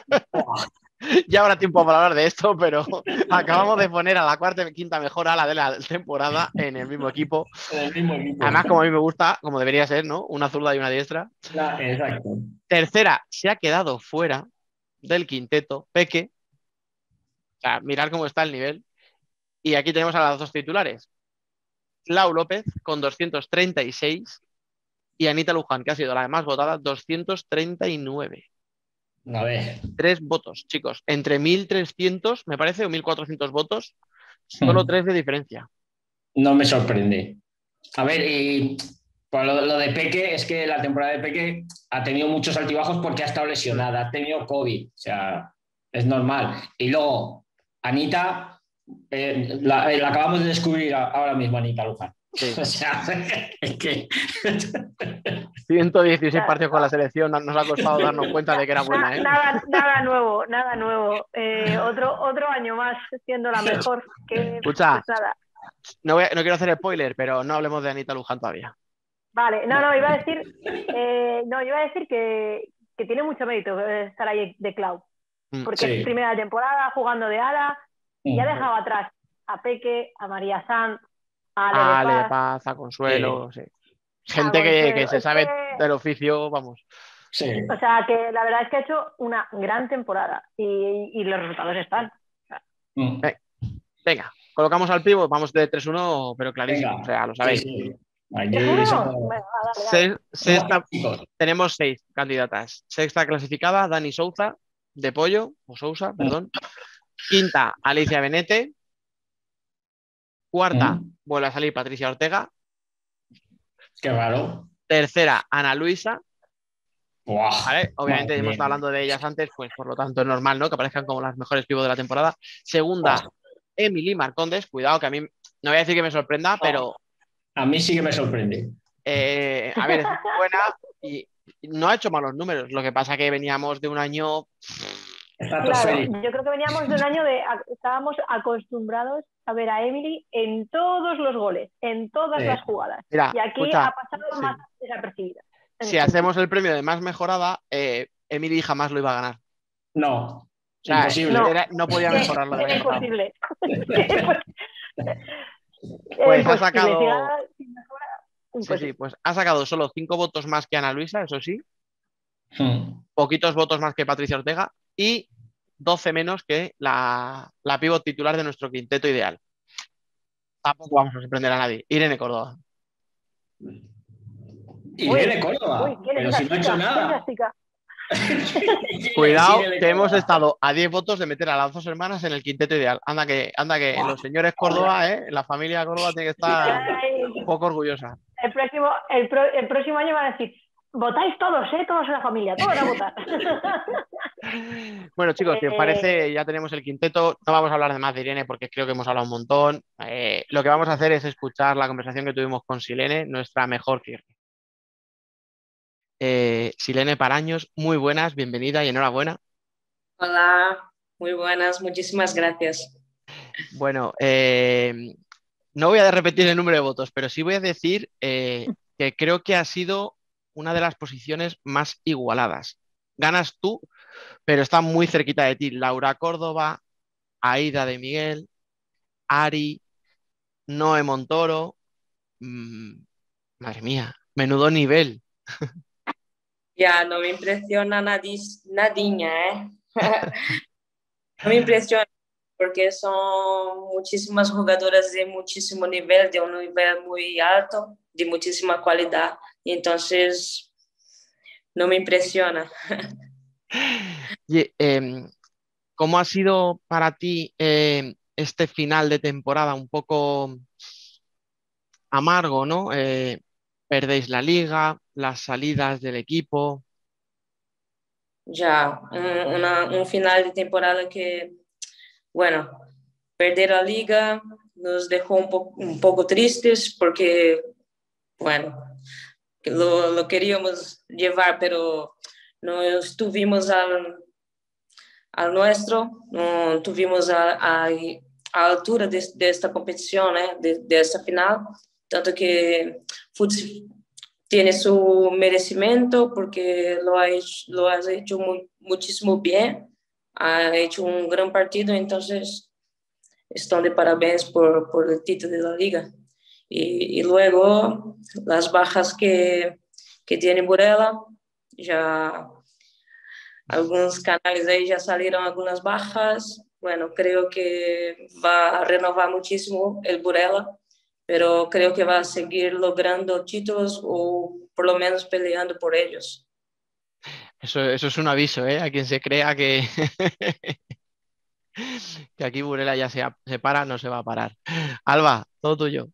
A: Ya habrá tiempo para hablar de esto, pero acabamos de poner a la cuarta y quinta mejor ala de la temporada en el mismo equipo.
B: En el mismo equipo.
A: Además, como a mí me gusta, como debería ser, ¿no? Una zurda y una diestra.
B: La, exacto.
A: Tercera, se ha quedado fuera del quinteto, Peque. O sea, mirar cómo está el nivel. Y aquí tenemos a las dos titulares. Clau López con doscientos treinta y seis y Anita Luján, que ha sido la más votada, doscientos treinta y nueve.
B: A ver.
A: Tres votos, chicos. Entre mil trescientos, me parece, o mil cuatrocientos votos, solo tres de diferencia.
B: No me sorprende. A ver, y por lo, lo de Peque, es que la temporada de Peque ha tenido muchos altibajos porque ha estado lesionada, ha tenido COVID, o sea, es normal. Y luego, Anita, eh, la, la acabamos de descubrir ahora mismo, Anita Luján.
A: Sí.
B: O sea, es que...
A: ciento dieciséis partidos con la selección, nos ha costado darnos cuenta de que era buena, ¿eh?
C: Nada, nada nuevo, nada nuevo. Eh, otro, otro año más siendo la mejor. Que,
A: Escucha,
C: pues nada.
A: No, voy a, no quiero hacer spoiler, pero no hablemos de Anita Luján todavía.
C: Vale, no, no, iba a decir, eh, no, iba a decir que, que tiene mucho mérito estar ahí de Clau. Porque
B: Sí.
C: es primera temporada jugando de ala y ha dejado atrás a Peque, a María Sanz, a Ale,
A: A Ale
C: de
A: de
C: Paz.
A: Paz, a Consuelo, sí.
C: A
A: Gente que,
C: Consuelo.
A: que se
C: Es
A: sabe
C: que-
A: del oficio, vamos.
B: Sí.
C: O sea, que la verdad es que ha hecho una gran temporada y, y los resultados están.
B: Mm.
A: Venga, colocamos al pívot, vamos de tres uno, pero clarísimo,
B: Venga.
A: o sea, lo sabéis.
B: Sí, sí. Aquí
C: ¿Es uno?
B: somos-
C: Bueno, va, dale, dale.
A: Se- sexta,
B: chicos.
A: tenemos seis candidatas. Sexta clasificada, Dani Souza, de Pollo, o Sousa, perdón. Quinta, Alicia Benete. Cuarta,
B: Mm.
A: vuelve a salir Patricia Ortega.
B: Qué raro.
A: Tercera, Ana Luisa.
B: Buah.
A: ¿Vale? Obviamente
B: Madre
A: hemos
B: mía.
A: estado hablando de ellas antes, pues por lo tanto es normal, ¿no? Que aparezcan como las mejores pívot de la temporada. Segunda, Emily Marcondes. Cuidado, que a mí no voy a decir que me sorprenda, pero
B: A mí sí que me sorprende.
A: eh, a ver, es muy buena y no ha hecho malos números. Lo que pasa que veníamos de un año.
B: Está
C: Claro,
B: tosférico.
C: yo creo que veníamos de un año de. Estábamos acostumbrados a ver a Emily en todos los goles, en todas
B: Sí.
C: las jugadas.
A: Mira,
C: Y aquí
A: escucha,
C: ha pasado
A: sí.
C: más desapercibida.
A: Si hacemos el premio de más mejorada, eh, Emily jamás lo iba a ganar.
B: No,
A: O sea,
B: imposible.
C: no.
A: era- no podía
C: Es-
A: mejorarlo del
C: Era
A: año pasado.
C: imposible.
A: Pues
C: Era
A: ha sacado-
C: imposible. Si gana sin mejora,
A: Sí,
C: imposible.
A: sí, pues ha sacado solo cinco votos más que Ana Luisa, eso sí.
B: Mm.
A: Poquitos votos más que Patricia Ortega y doce menos que la, la pívot titular de nuestro quinteto ideal. Tampoco vamos a sorprender a nadie. Irene Córdoba.
B: Y
C: Uy,
B: viene Córdoba,
C: Uy, ¿quién
B: pero
C: es
B: si
C: esa
B: no ha
C: chica?
B: hecho
C: ¿Quién es
B: nada.
C: esa chica?
A: Cuidado,
B: Sí, viene
A: que hemos
B: Córdoba.
A: estado a diez votos de meter a las dos hermanas en el quinteto ideal. Anda que, anda que los señores Córdoba, ¿eh? La familia Córdoba tiene que estar
C: Ay,
A: un poco orgullosa.
C: El próximo, el, pro- el próximo año van a decir, Votáis todos, ¿eh? Todos en la familia, todos a votar.
A: Bueno, chicos, si os
C: Eh,
A: parece, ya tenemos el quinteto. No vamos a hablar de más de Irene porque creo que hemos hablado un montón. Eh, lo que vamos a hacer es escuchar la conversación que tuvimos con Silene, nuestra mejor cierre. Eh, Silene Paraños, muy buenas, bienvenida y enhorabuena.
G: Hola, muy buenas, muchísimas gracias.
A: Bueno, eh, no voy a repetir el número de votos, pero sí voy a decir eh, que creo que ha sido una de las posiciones más igualadas. Ganas tú, pero está muy cerquita de ti. Laura Córdoba, Aida de Miguel, Ari, Noé Montoro. Mmm, madre mía, menudo nivel.
G: Ya, no me impresiona nadie, nadiña, ¿eh? No me impresiona porque son muchísimas jugadoras de muchísimo nivel, de un nivel muy alto, de muchísima calidad. Y entonces, no me impresiona.
A: Y, eh, ¿cómo ha sido para ti eh, este final de temporada? Un poco amargo, ¿no? Eh, perdéis la liga, las salidas del equipo.
G: Ya, un, una, un final de temporada que, bueno, perder la liga nos dejó un, po un poco tristes porque, bueno, lo, lo queríamos llevar, pero no estuvimos al, al nuestro, no tuvimos a, a, a altura de, de esta competición, ¿eh? de, de esta final, tanto que Futs tiene su merecimiento porque lo ha hecho, lo has hecho muy, muchísimo bien, ha hecho un gran partido, entonces están de parabéns por, por el título de la liga. Y, y luego las bajas que, que tiene Burela, ya algunos canales ahí ya salieron algunas bajas. Bueno, creo que va a renovar muchísimo el Burela, pero creo que va a seguir logrando títulos o por lo menos peleando por ellos.
A: Eso, eso es un aviso, ¿eh? A quien se crea que, que aquí Burela ya se, se para, no se va a parar. Alba, todo tuyo.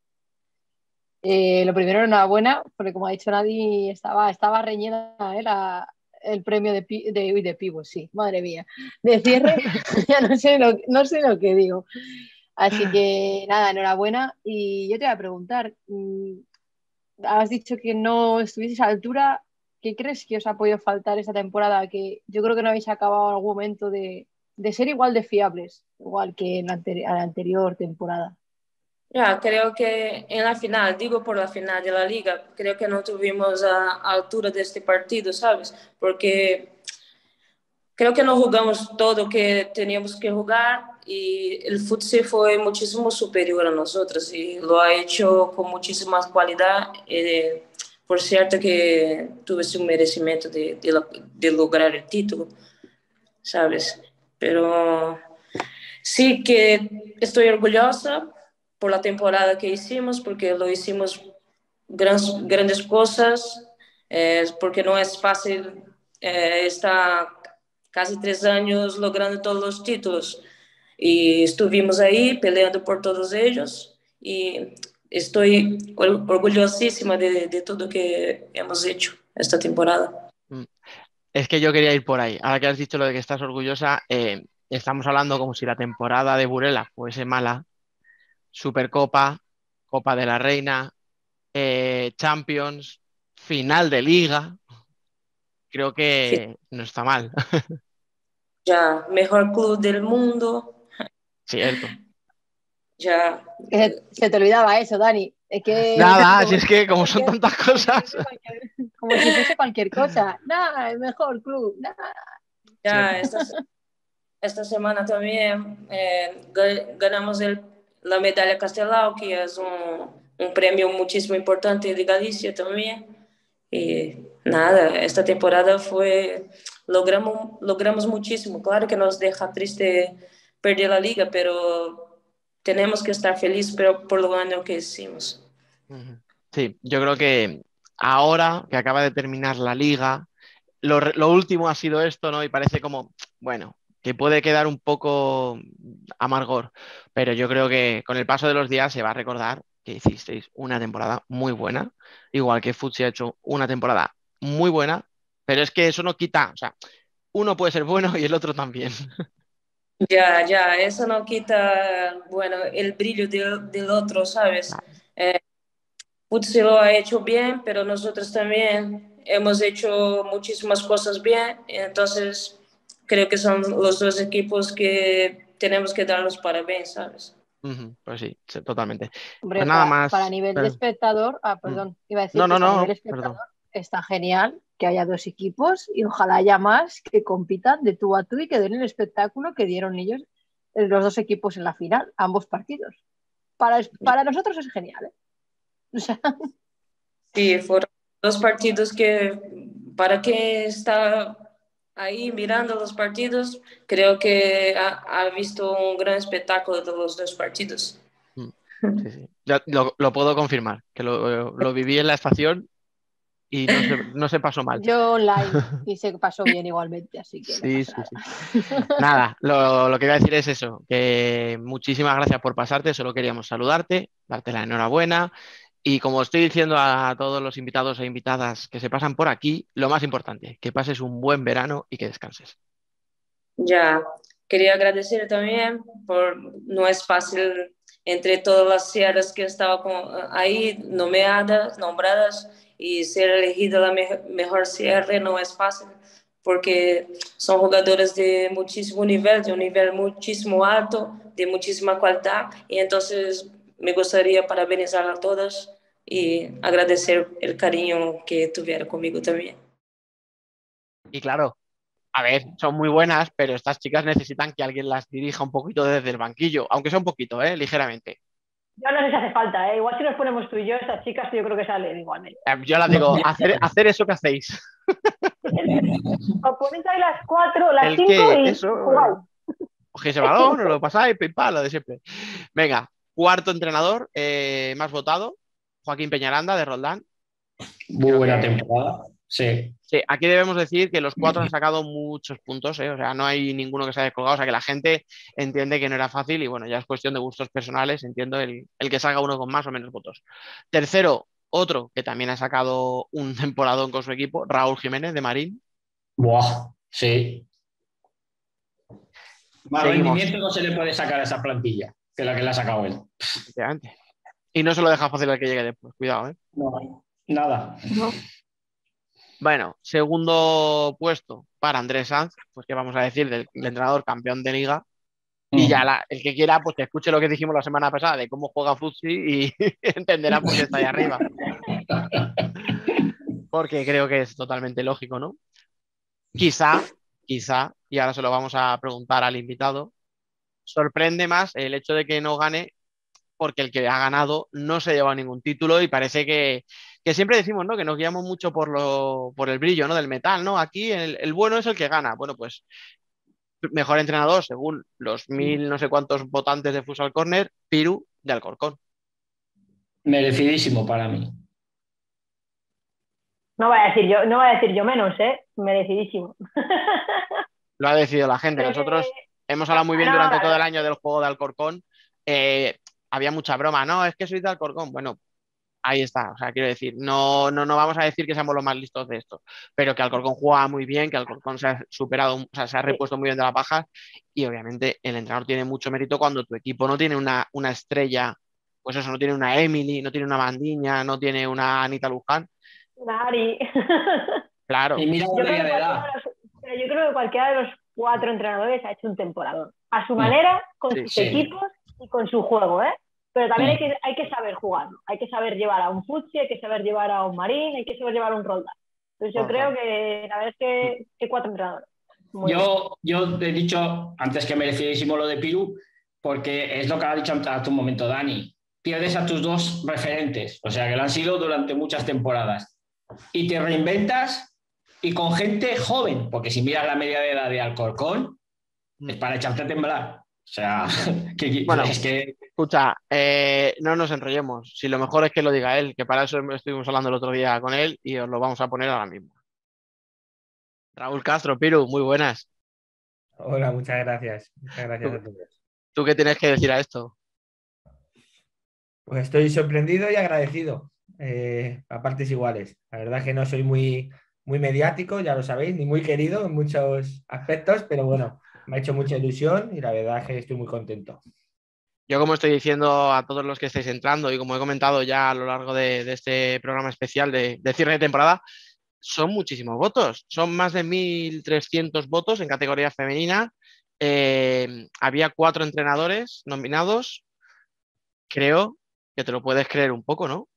E: Eh, lo primero, enhorabuena, porque como ha dicho Nadie, estaba, estaba reñida ¿eh? la, el premio de, pi, de, de Pivo, sí, madre mía, de cierre, ya no sé, lo, no sé lo que digo. Así que nada, enhorabuena. Y yo te voy a preguntar, has dicho que no estuvieseis a la altura, ¿qué crees que os ha podido faltar esta temporada? Que yo creo que no habéis acabado en algún momento de, de ser igual de fiables, igual que en la, anteri la anterior temporada.
G: Ya, creo que en la final, digo por la final de la liga, creo que no tuvimos a, a altura de este partido, ¿sabes? Porque creo que no jugamos todo lo que teníamos que jugar y el fútbol fue muchísimo superior a nosotros y lo ha hecho con muchísima cualidad. Eh, por cierto que tuve su merecimiento de, de, de lograr el título, ¿sabes? Pero sí que estoy orgullosa por la temporada que hicimos, porque lo hicimos grandes, grandes cosas, eh, porque no es fácil eh, estar casi tres años logrando todos los títulos. Y estuvimos ahí peleando por todos ellos y estoy orgullosísima de, de todo que hemos hecho esta temporada.
A: Es que yo quería ir por ahí. Ahora que has dicho lo de que estás orgullosa, eh, estamos hablando como si la temporada de Burela fuese mala. Supercopa, Copa de la Reina, eh, Champions, final de Liga. Creo que no está mal.
G: Ya, mejor club del mundo.
A: Cierto.
G: Ya.
E: Se, se te olvidaba eso, Dani. Es que
A: Nada,
E: como,
A: si es que como son
E: cualquier,
A: tantas cosas.
E: como, si cualquier, como si fuese cualquier cosa. Nada, el mejor club. Nada.
G: Ya, esta, esta semana también eh, ganamos el, la medalla Castelao, que es un, un premio muchísimo importante de Galicia también. Y nada, esta temporada fue, logramos, logramos muchísimo. Claro que nos deja triste perder la liga, pero tenemos que estar felices por lo bueno que hicimos.
A: Sí, yo creo que ahora que acaba de terminar la liga, lo, lo último ha sido esto, ¿no? Y parece como, bueno, que puede quedar un poco amargor, pero yo creo que con el paso de los días se va a recordar que hicisteis una temporada muy buena, igual que Futsi ha hecho una temporada muy buena, pero es que eso no quita, o sea, uno puede ser bueno y el otro también.
G: Ya, ya, eso no quita, bueno, el brillo del, del otro, ¿sabes? Eh, Putzi lo ha hecho bien, pero nosotros también hemos hecho muchísimas cosas bien, entonces creo que son los dos equipos que tenemos que dar los parabéns, ¿sabes?
A: Ujú, pues sí, sí, totalmente.
E: Hombre,
A: Pues nada
E: para, para
A: más.
E: nivel de
A: Perdón.
E: espectador, ah,
A: Mm.
E: perdón, iba a decir
A: No,
E: que
A: no,
E: para nivel
A: no,
E: espectador
A: perdón.
E: está genial que haya dos equipos y ojalá haya más que compitan de tú a tú y que den el espectáculo que dieron ellos, eh, los dos equipos en la final, ambos partidos. Para, para nosotros es genial, ¿eh? O sea,
G: Sí, fueron dos partidos que, para quien está ahí mirando los partidos, creo que ha, ha visto un gran espectáculo de los dos partidos.
A: Mm, sí, sí. Ya lo, lo puedo confirmar, que lo, lo viví en la estación y no se, no se pasó mal.
E: yo online y se pasó bien igualmente, así que no
A: Sí,
E: pasa
A: sí, sí.
E: nada.
A: Nada, lo, lo que iba a decir es eso, que muchísimas gracias por pasarte, solo queríamos saludarte, darte la enhorabuena y como estoy diciendo a todos los invitados e invitadas que se pasan por aquí, lo más importante, que pases un buen verano y que descanses.
G: Ya, quería agradecer también por, no es fácil entre todas las sierras que estaba con- ahí nomeadas, nombradas y ser elegida la me- mejor cierre no es fácil porque son jugadores de muchísimo nivel, de un nivel muchísimo alto, de muchísima calidad y entonces me gustaría parabenizar a todas y agradecer el cariño que tuvieron conmigo también.
A: Y claro, a ver, son muy buenas, pero estas chicas necesitan que alguien las dirija un poquito desde el banquillo, aunque sea un poquito, ¿eh? Ligeramente.
C: Ya no sé si hace falta, ¿eh? Igual si nos ponemos tú y yo, estas chicas yo creo que salen igualmente.
A: Eh, Yo las digo, hacer, hacer eso que hacéis.
C: Os ponéis ahí las cuatro, las
A: El
C: cinco
A: que,
C: y
A: eso,
C: jugáis.
A: cogéis el balón, os lo pasáis, pim, pam, lo de siempre. Venga, cuarto entrenador, eh, más votado, Joaquín Peñaranda de Roldán.
B: Muy
A: Creo
B: buena
A: que
B: temporada, sí.
A: sí, aquí debemos decir que los cuatro han sacado muchos puntos, ¿eh? O sea, no hay ninguno que se haya descolgado, o sea, que la gente entiende que no era fácil y bueno, ya es cuestión de gustos personales, entiendo el, el que salga uno con más o menos votos. Tercero, otro que también ha sacado un temporadón con su equipo, Raúl Jiménez de Marín.
B: Buah, sí. Más
A: Seguimos,
B: rendimiento no se le puede sacar a esa plantilla que la que le ha sacado él.
A: efectivamente. Y no se lo deja fácil al que llegue después, cuidado, ¿eh?
B: No, nada.
E: No.
A: Bueno, segundo puesto para Andrés Sanz, pues qué vamos a decir del, del entrenador campeón de liga. Y ya
B: Mm.
A: la, el que quiera, pues que escuche lo que dijimos la semana pasada de cómo juega Futsi y entenderá por qué está ahí arriba. Porque creo que es totalmente lógico, ¿no? Quizá, quizá, y ahora se lo vamos a preguntar al invitado, sorprende más el hecho de que no gane porque el que ha ganado no se lleva ningún título y parece que, que siempre decimos, ¿no? Que nos guiamos mucho por, lo, por el brillo, ¿no? Del metal, ¿no? Aquí el, el bueno es el que gana. Bueno, pues mejor entrenador según los mil no sé cuántos votantes de Futsal Corner, Piru de Alcorcón.
B: Merecidísimo para mí.
C: No voy a decir yo, no voy a decir yo menos, ¿eh? Merecidísimo.
A: Lo ha decidido la gente.
C: Creo que
A: Nosotros hemos hablado muy bien
C: no,
A: durante
C: la
A: todo el
C: verdad,
A: año del juego de Alcorcón. Eh, había mucha broma, no, es que soy de Alcorcón. Bueno, ahí está. O sea, quiero decir, no, no, no vamos a decir que seamos los más listos de esto, pero que Alcorcón juega muy bien, que Alcorcón se ha superado, o sea, se ha
C: sí.
A: repuesto muy bien de la paja y obviamente el entrenador tiene mucho mérito cuando tu equipo no tiene una, una estrella, pues eso, no tiene una Emily, no tiene una Mandiña, no tiene una Anita Luján.
C: Ari.
A: Claro,
B: Y mira
C: Yo
B: la
C: creo
B: media
C: que
B: de
C: cualquiera
B: edad.
C: de los, pero yo creo que cualquiera de los cuatro entrenadores ha hecho un temporadón. A su
B: Mm,
C: manera, con
A: sí,
C: sus
B: sí.
C: equipos y con su juego, ¿eh? Pero también hay
B: Mm.
C: que, hay que saber jugarlo. Hay que saber llevar a un Futsi, hay que saber llevar a un Marín, hay que saber llevar a un Roldán. Entonces yo
A: por
C: creo
A: favor.
C: que la verdad es que, que cuatro entrenadores. Muy bien.
B: Yo, yo he dicho antes que merecidísimo lo de Piru, porque es lo que ha dicho hace un momento Dani. Pierdes a tus dos referentes, o sea que lo han sido durante muchas temporadas. Y te reinventas y con gente joven, porque si miras la media de edad de Alcorcón, es para echarte a temblar. O sea, que,
A: Bueno,
B: es que.
A: escucha, eh, no nos enrollemos. Si lo mejor es que lo diga él, que para eso estuvimos hablando el otro día con él y os lo vamos a poner ahora mismo. Raúl Castro, Piru, muy buenas.
H: Hola, muchas gracias. Muchas gracias
A: ¿Tú,
H: a todos.
A: tú qué tienes que decir a esto?
H: Pues estoy sorprendido y agradecido, eh, a partes iguales. La verdad es que no soy muy muy mediático, ya lo sabéis, ni muy querido en muchos aspectos, pero bueno, me ha hecho mucha ilusión y la verdad es que estoy muy contento.
A: Yo, como estoy diciendo a todos los que estáis entrando y como he comentado ya a lo largo de, de este programa especial de, de cierre de temporada, son muchísimos votos. Son más de mil trescientos votos en categoría femenina. Eh, había cuatro entrenadores nominados. Creo que te lo puedes creer un poco, ¿no?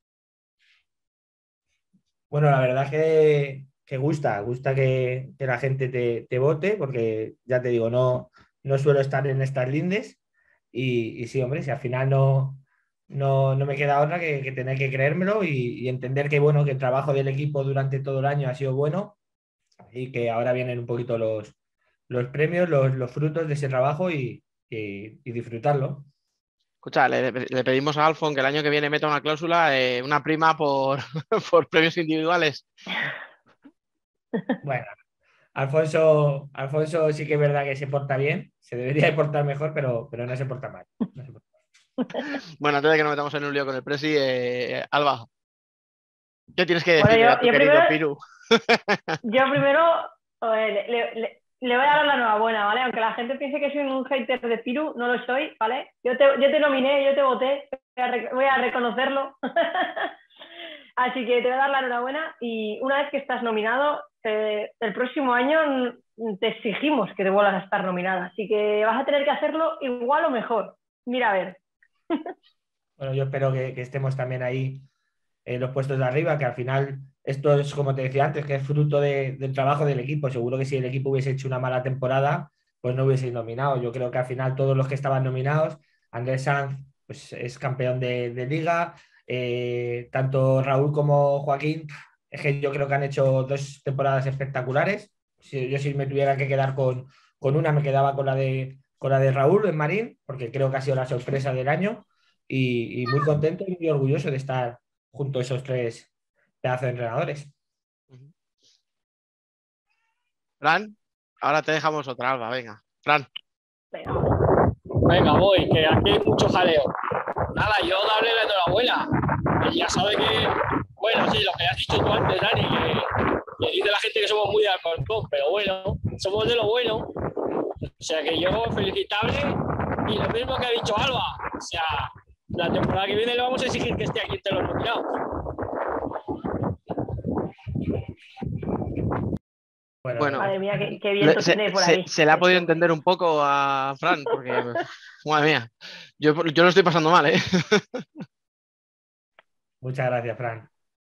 H: Bueno, la verdad que, que gusta, gusta que, que la gente te, te vote, porque ya te digo, no, no suelo estar en estas lindes. Y, y sí, hombre, si al final no, no, no me queda otra que, que tener que creérmelo y, y entender que, bueno, que el trabajo del equipo durante todo el año ha sido bueno y que ahora vienen un poquito los, los premios, los, los frutos de ese trabajo y, y- y disfrutarlo.
A: Escucha, le, le pedimos a Alfon que el año que viene meta una cláusula, eh, una prima por, por premios individuales.
H: Bueno, Alfonso, Alfonso sí que es verdad que se porta bien, se debería de portar mejor, pero, pero no se porta mal. No se porta mal.
A: Bueno, antes de que nos metamos en un lío con el Presi, eh, Alba, ¿qué tienes que
C: Bueno,
A: decirle
C: yo,
A: a tu
C: yo
A: querido
C: primero,
A: Piru?
C: yo primero eh, le, le- le voy a dar la enhorabuena, ¿vale? Aunque la gente piense que soy un hater de Piru, no lo soy, ¿vale? Yo te, yo te nominé, yo te voté, voy a, rec- voy a reconocerlo. Así que te voy a dar la enhorabuena y una vez que estás nominado, eh, el próximo año mm, te exigimos que te vuelvas a estar nominada. Así que vas a tener que hacerlo igual o mejor. Mira, a ver.
H: Bueno, yo espero que, que estemos también ahí en los puestos de arriba, que al final esto es, como te decía antes, que es fruto de- del trabajo del equipo. Seguro que si el equipo hubiese hecho una mala temporada, pues no hubiese nominado. Yo creo que al final todos los que estaban nominados, Andrés Sanz pues, es campeón de, de liga, eh, tanto Raúl como Joaquín, es que yo creo que han hecho dos temporadas espectaculares. Si, yo si me tuviera que quedar con, con una, me quedaba con la de, con la de Raúl en Marín, porque creo que ha sido la sorpresa del año y, y muy contento y muy orgulloso de estar junto a esos tres pedazos de entrenadores.
A: Fran, ahora te dejamos otra, Alba, venga. Fran.
C: Venga.
B: Venga, voy, que aquí hay mucho jaleo. Nada, yo darle la enhorabuena. Y ya sabe que, bueno, sí, lo que has dicho tú antes, Dani, que, que dice la gente que somos muy de Alcorcón, pero bueno, somos de lo bueno. O sea que yo felicitable y lo mismo que ha dicho Alba. O sea, la temporada que viene le vamos a exigir que esté aquí entre los nominados.
H: Bueno,
A: Bueno,
C: Madre mía, qué, qué
A: le-
C: viento
A: se,
C: tiene por
A: se-
C: ahí.
A: se le ha podido
C: Este hombre.
A: entender un poco a Fran, porque, madre mía, yo, yo lo estoy pasando mal, ¿eh?
H: muchas gracias, Fran.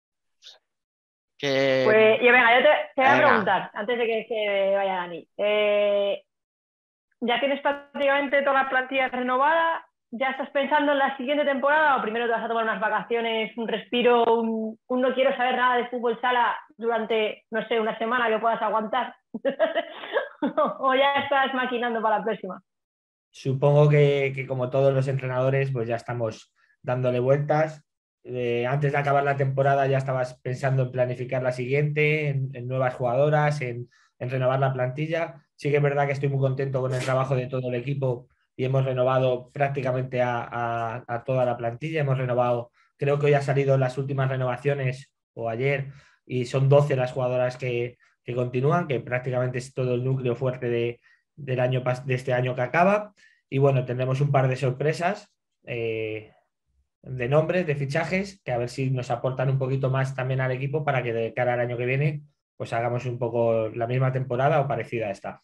A: Que,
C: Pues, yo venga, yo te, te voy a
A: venga,
C: preguntar, antes de que, que vaya Dani. Eh, ¿ya tienes prácticamente toda la plantilla renovada? ¿Ya estás pensando en la siguiente temporada o primero te vas a tomar unas vacaciones, un respiro, un, un no quiero saber nada de fútbol sala durante, no sé, una semana que puedas aguantar? ¿O ya estás maquinando para la próxima?
H: Supongo que, que como todos los entrenadores, pues ya estamos dándole vueltas. Eh, antes de acabar la temporada ya estabas pensando en planificar la siguiente, en, en nuevas jugadoras, en, en renovar la plantilla. Sí que es verdad que estoy muy contento con el trabajo de todo el equipo y hemos renovado prácticamente a, a- a toda la plantilla. Hemos renovado, creo que hoy ha salido las últimas renovaciones o ayer y son doce las jugadoras que, que continúan, que prácticamente es todo el núcleo fuerte de, del año, pas- de este año que acaba. Y bueno, tendremos un par de sorpresas. eh, de nombres, de fichajes, que a ver si nos aportan un poquito más también al equipo para que de cara al año que viene pues hagamos un poco la misma temporada o parecida a esta.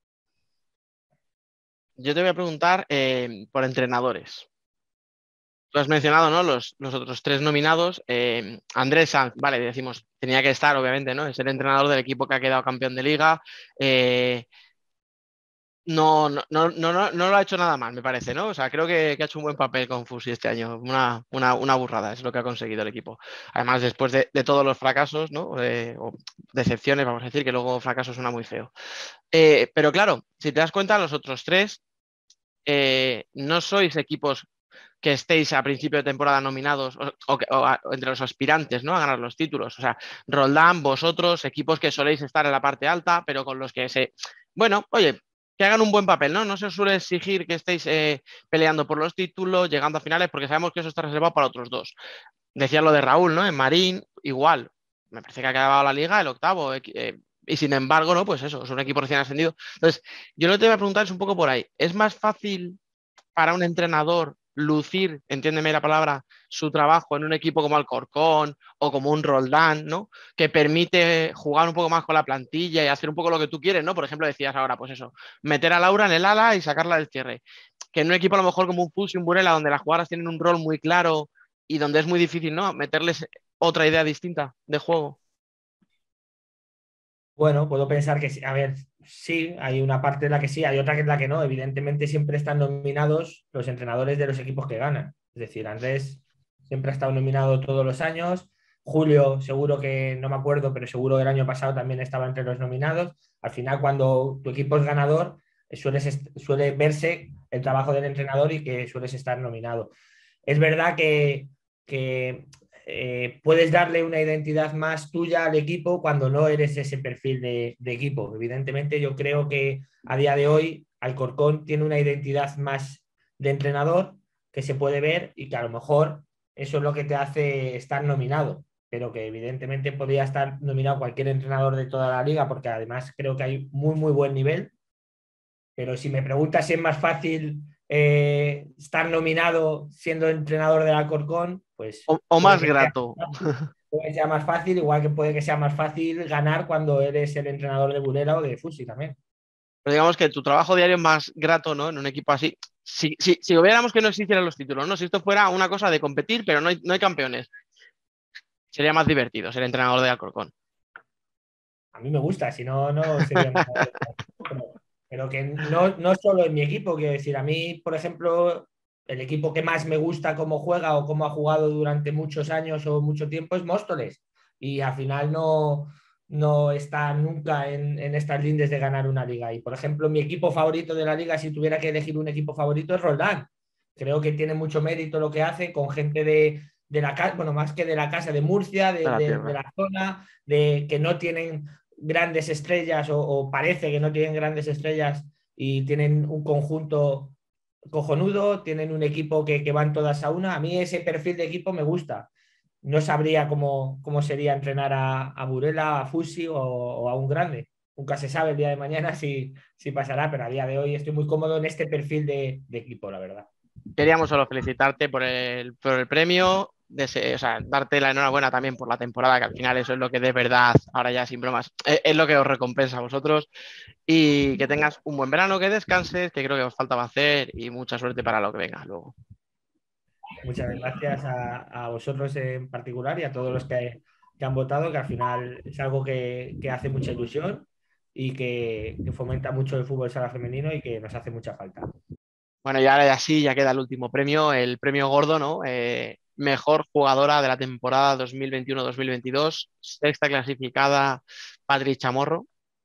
A: yo te voy a preguntar eh, por entrenadores. Tú has mencionado, ¿no? Los, los otros tres nominados. eh, Andrés Sanz, vale, decimos, tenía que estar, obviamente, ¿no? Es el entrenador del equipo que ha quedado campeón de liga. eh, no, no, no, no, no, no lo ha hecho nada mal, me parece, ¿no? O sea, creo que, que ha hecho un buen papel con Fusi este año. Una, una, una burrada es lo que ha conseguido el equipo. Además, después de, de todos los fracasos, ¿no? Eh, o decepciones, vamos a decir, que luego fracaso suena muy feo. Eh, pero claro, si te das cuenta, los otros tres eh, no sois equipos que estéis a principio de temporada nominados o, o, o, a, o entre los aspirantes, ¿no? A ganar los títulos. O sea, Roldán, vosotros, equipos que soléis estar en la parte alta, pero con los que se... Bueno, oye, que hagan un buen papel, ¿no? No se os suele exigir que estéis eh, peleando por los títulos, llegando a finales, porque sabemos que eso está reservado para otros dos. Decía lo de Raúl, ¿no? En Marín, igual. me parece que ha acabado la liga el octavo. Eh, y sin embargo, no, pues eso, es un equipo recién ascendido. Entonces, yo lo que te voy a preguntar es un poco por ahí. ¿Es más fácil para un entrenador lucir, entiéndeme la palabra, su trabajo en un equipo como Alcorcón o como un Roldán, ¿no? Que permite jugar un poco más con la plantilla y hacer un poco lo que tú quieres, ¿no? Por ejemplo, decías ahora, pues eso, meter a Laura en el ala y sacarla del cierre. Que en un equipo a lo mejor como un Puls y un Burela, donde las jugadoras tienen un rol muy claro y donde es muy difícil, ¿no? Meterles otra idea distinta de juego.
H: Bueno, puedo pensar que sí. A ver, sí, hay una parte en la que sí, hay otra que es la que no. Evidentemente siempre están nominados los entrenadores de los equipos que ganan. Es decir, Andrés siempre ha estado nominado todos los años. Julio, seguro que no me acuerdo, pero seguro el año pasado también estaba entre los nominados. Al final, cuando tu equipo es ganador, suele, suele verse el trabajo del entrenador y que sueles estar nominado. Es verdad que, que eh, puedes darle una identidad más tuya al equipo cuando no eres ese perfil de, de equipo. Evidentemente, yo creo que a día de hoy Alcorcón tiene una identidad más de entrenador que se puede ver y que a lo mejor eso es lo que te hace estar nominado, pero que evidentemente podría estar nominado cualquier entrenador de toda la liga, porque además creo que hay muy, muy buen nivel. Pero si me preguntas si es más fácil eh, estar nominado siendo entrenador del Alcorcón, pues...
A: O, o más grato.
H: Sea, puede que sea más fácil, igual que puede que sea más fácil ganar cuando eres el entrenador de Burela o de Fusi también.
A: Pero digamos que tu trabajo diario es más grato, ¿no? En un equipo así. Si, si, si hubiéramos que no existieran los títulos, ¿no? Si esto fuera una cosa de competir, pero no hay, no hay campeones, sería más divertido ser entrenador de Alcorcón.
H: A mí me gusta, si no, no sería más pero, pero que no, no solo en mi equipo, quiero decir, a mí, por ejemplo, el equipo que más me gusta cómo juega o cómo ha jugado durante muchos años o mucho tiempo es Móstoles. Y al final no, no está nunca en, en estas lindes de ganar una liga. Y, por ejemplo, mi equipo favorito de la liga, si tuviera que elegir un equipo favorito, es Roldán. Creo que tiene mucho mérito lo que hace con gente de, de la casa, bueno, más que de la casa de Murcia, de, de, la, de, de la zona, de que no tienen grandes estrellas o, o parece que no tienen grandes estrellas y tienen un conjunto cojonudo, tienen un equipo que, que van todas a una. A mí ese perfil de equipo me gusta. No sabría cómo, cómo sería entrenar a, a Burela, a Fusi o, o a un grande. Nunca se sabe el día de mañana si, si pasará, pero a día de hoy estoy muy cómodo en este perfil de, de equipo, la verdad.
A: Queríamos solo felicitarte por el, por el premio, de ese, o sea, darte la enhorabuena también por la temporada, que al final eso es lo que de verdad, ahora ya sin bromas, es, es lo que os recompensa a vosotros, y que tengas un buen verano, que descanses, que creo que os faltaba hacer, y mucha suerte para lo que venga luego.
H: Muchas gracias a, a vosotros en particular y a todos los que, que han votado, que al final es algo que, que hace mucha ilusión y que, que fomenta mucho el fútbol sala femenino y que nos hace mucha falta.
A: Bueno, y ahora ya sí, ya queda el último premio, el premio gordo, ¿no? Eh, mejor jugadora de la temporada dos mil veintiuno dos mil veintidós, sexta clasificada, Patri Chamorro.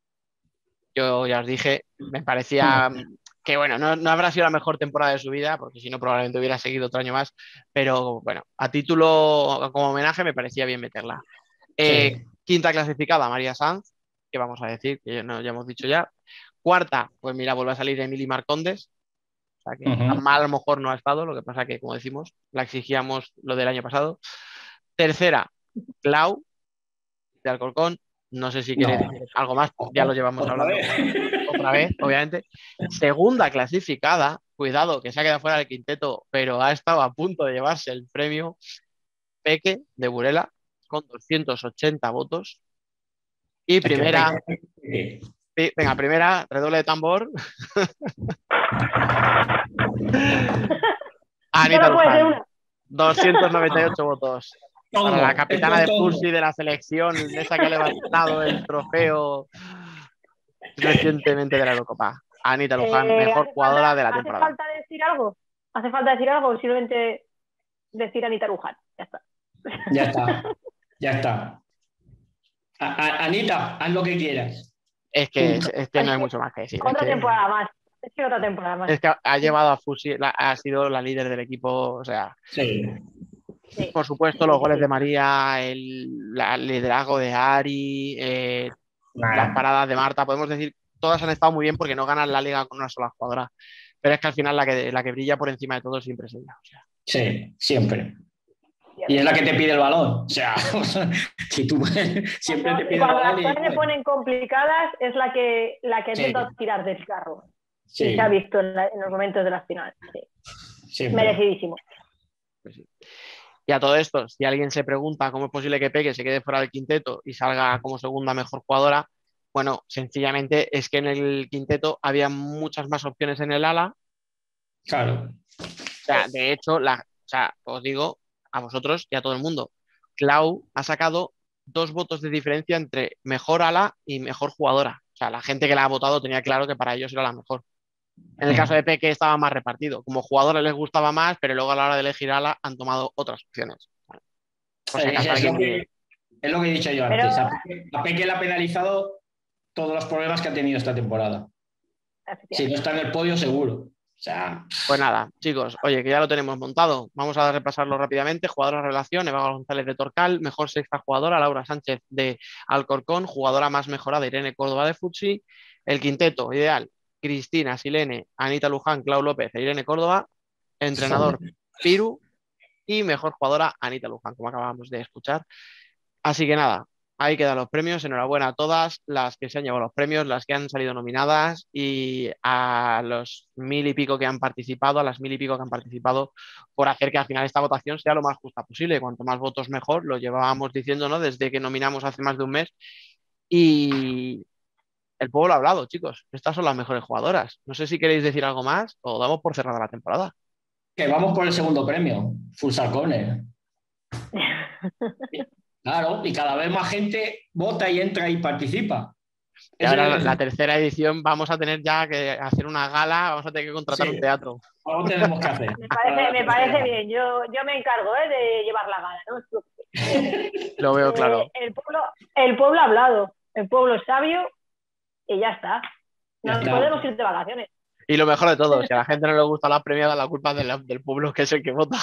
A: Yo ya os dije, me parecía que, bueno, no, no habrá sido la mejor temporada de su vida, porque si no probablemente hubiera seguido otro año más, pero bueno, a título, como homenaje, me parecía bien meterla. Eh, sí. Quinta clasificada, María Sanz, que vamos a decir, que no, ya hemos dicho ya. Cuarta, pues mira, vuelve a salir Emily Marcondes. O sea que uh-huh. tan mal a lo mejor no ha estado, lo que pasa que, como decimos, la exigíamos lo del año pasado. Tercera, Clau, de Alcorcón. No sé si queréis no. decir algo más, ya lo llevamos
B: otra
A: hablando
B: vez.
A: otra vez, obviamente. Segunda clasificada, cuidado, que se ha quedado fuera del quinteto, pero ha estado a punto de llevarse el premio, Peque, de Burela, con doscientos ochenta votos. Y primera... Venga, primera, redoble de tambor. Anita Luján, doscientos noventa y ocho votos. Para la capitana de Pulsi de la selección, esa que ha levantado el trofeo recientemente de la Eurocopa. Anita Luján, eh, mejor jugadora
C: falta,
A: de la temporada.
C: ¿Hace falta decir algo? ¿Hace falta decir algo o simplemente decir Anita Luján? Ya está.
B: Ya está. Ya está. A, a, Anita, haz lo que quieras.
A: Es que, es, es que no hay mucho más que decir.
C: Otra
A: es que,
C: temporada más. Es que otra temporada más.
A: Es que ha llevado a Fusi, la, ha sido la líder del equipo, o sea.
B: Sí.
A: Sí. Por supuesto, los goles de María, el, la, el liderazgo de Ari, eh, nah. las paradas de Marta, podemos decir, todas han estado muy bien porque no ganan la liga con una sola jugadora. Pero es que al final la que, la que brilla por encima de todo siempre es ella. O sea.
B: Sí, siempre. Y es la que te pide el balón. O sea, si tú siempre
C: cuando,
B: te pide el
C: cuando
B: balón.
C: las cosas se ponen complicadas, es la que, la que
B: Sí.
C: intenta tirar del carro.
B: Sí.
C: Y se ha visto en, la, en los momentos de las finales. Sí.
B: Siempre.
C: Merecidísimo.
A: Pues sí. Y a todo esto, si alguien se pregunta cómo es posible que Peque se quede fuera del quinteto y salga como segunda mejor jugadora, bueno, sencillamente es que en el quinteto había muchas más opciones en el ala.
B: Claro.
A: O sea, de hecho, la, o sea, os digo a vosotros y a todo el mundo, Clau ha sacado dos votos de diferencia entre mejor ala y mejor jugadora. O sea, la gente que la ha votado tenía claro que para ellos era la mejor. En el caso de Peque estaba más repartido. Como jugadores les gustaba más, pero luego a la hora de elegir ala han tomado otras opciones. Por si acaso
B: es,
A: alguien
B: lo que,
A: dice,
B: es lo que he dicho yo
C: Pero-
B: antes. A Peque, a Peque le ha penalizado todos los problemas que ha tenido esta temporada. Si no está en el podio, seguro. O sea,
A: pues nada, chicos, oye, que ya lo tenemos montado. Vamos a repasarlo rápidamente. Jugadora de relación, Eva González de Torcal, mejor sexta jugadora, Laura Sánchez de Alcorcón, jugadora más mejorada, Irene Córdoba de Futsi. El quinteto ideal, Cristina, Silene, Anita Luján, Clau López e Irene Córdoba. Entrenador, Piru. Y mejor jugadora, Anita Luján, como acabamos de escuchar. Así que nada, ahí quedan los premios. Enhorabuena a todas las que se han llevado los premios, las que han salido nominadas y a los mil y pico que han participado, a las mil y pico que han participado por hacer que al final esta votación sea lo más justa posible. Cuanto más votos mejor, lo llevábamos diciendo, ¿no? Desde que nominamos hace más de un mes. Y el pueblo ha hablado, chicos. Estas son las mejores jugadoras. No sé si queréis decir algo más o damos por cerrada la temporada.
B: que vamos por el segundo premio, Futsal Corner. Claro, y cada vez más gente vota y entra y participa.
A: Y ahora la, la tercera edición vamos a tener ya que hacer una gala, vamos a tener que contratar
B: Sí.
A: un teatro.
B: Algo tenemos que hacer.
C: Me parece, me parece bien. Yo, yo me encargo ¿eh? de llevar la gala. ¿no?
A: Lo veo claro.
C: Eh, el, pueblo, el pueblo ha hablado. El pueblo es sabio y ya está.
B: Ya
C: Nos
B: está.
C: podemos ir de vacaciones.
A: Y lo mejor de todo, si a la gente no le gusta la premiada, la culpa es de la- del pueblo, que es el que vota.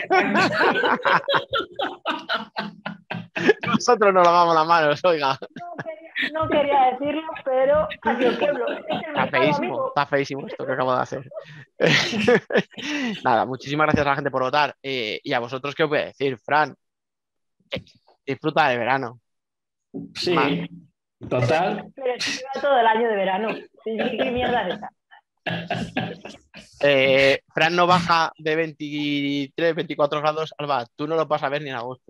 A: Nosotros no lavamos las manos, oiga.
C: No quería, no quería decirlo, pero aquí el pueblo es el
A: Está
C: mercado,
A: feísimo,
C: amigo.
A: está feísimo esto que acabo de hacer. Nada, muchísimas gracias a la gente por votar. Eh, y a vosotros, ¿qué os voy a decir, Fran? Eh, disfruta de verano.
B: Sí,
A: Vale.
B: total.
C: Pero si lleva todo el año de verano. Sí, sí, ¿qué mierda es esta?
A: Eh, Fran no baja de veintitrés, veinticuatro grados. Alba, tú no lo vas a ver ni en agosto.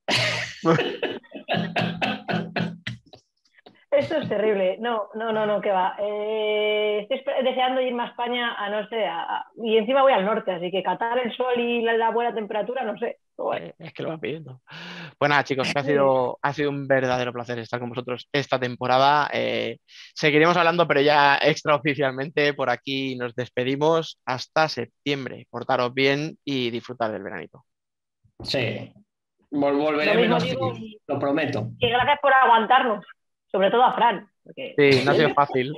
C: Esto es terrible. No, no, no, no, que va. Eh, estoy esper- deseando irme a España a no sé, a- a- y encima voy al norte, así que catar el sol y la, la buena temperatura, no sé. Pero bueno.
A: Eh, es que lo van pidiendo. Pues nada, chicos, que ha sido, ha sido un verdadero placer estar con vosotros esta temporada. Eh, seguiremos hablando, pero ya extraoficialmente por aquí nos despedimos hasta septiembre. Portaros bien y disfrutar del veranito.
B: Sí. Vol- volveré
C: Lo mismo
B: menos
C: digo.
B: feliz, lo prometo.
C: Y gracias por aguantarnos, sobre todo a Fran. Porque...
A: Sí, no ha sido fácil.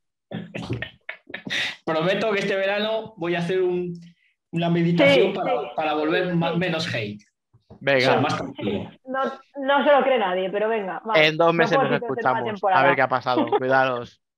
B: Prometo que este verano voy a hacer un- una meditación
C: Sí,
B: para,
C: sí.
B: para volver más- menos hate. O sea,
A: Venga,
B: más tranquilo.
C: No, no se lo cree nadie, pero venga. Vamos.
A: en dos meses nos
C: Propósito de tercera
A: escuchamos. A
C: temporada.
A: ver qué ha pasado. Cuidaros.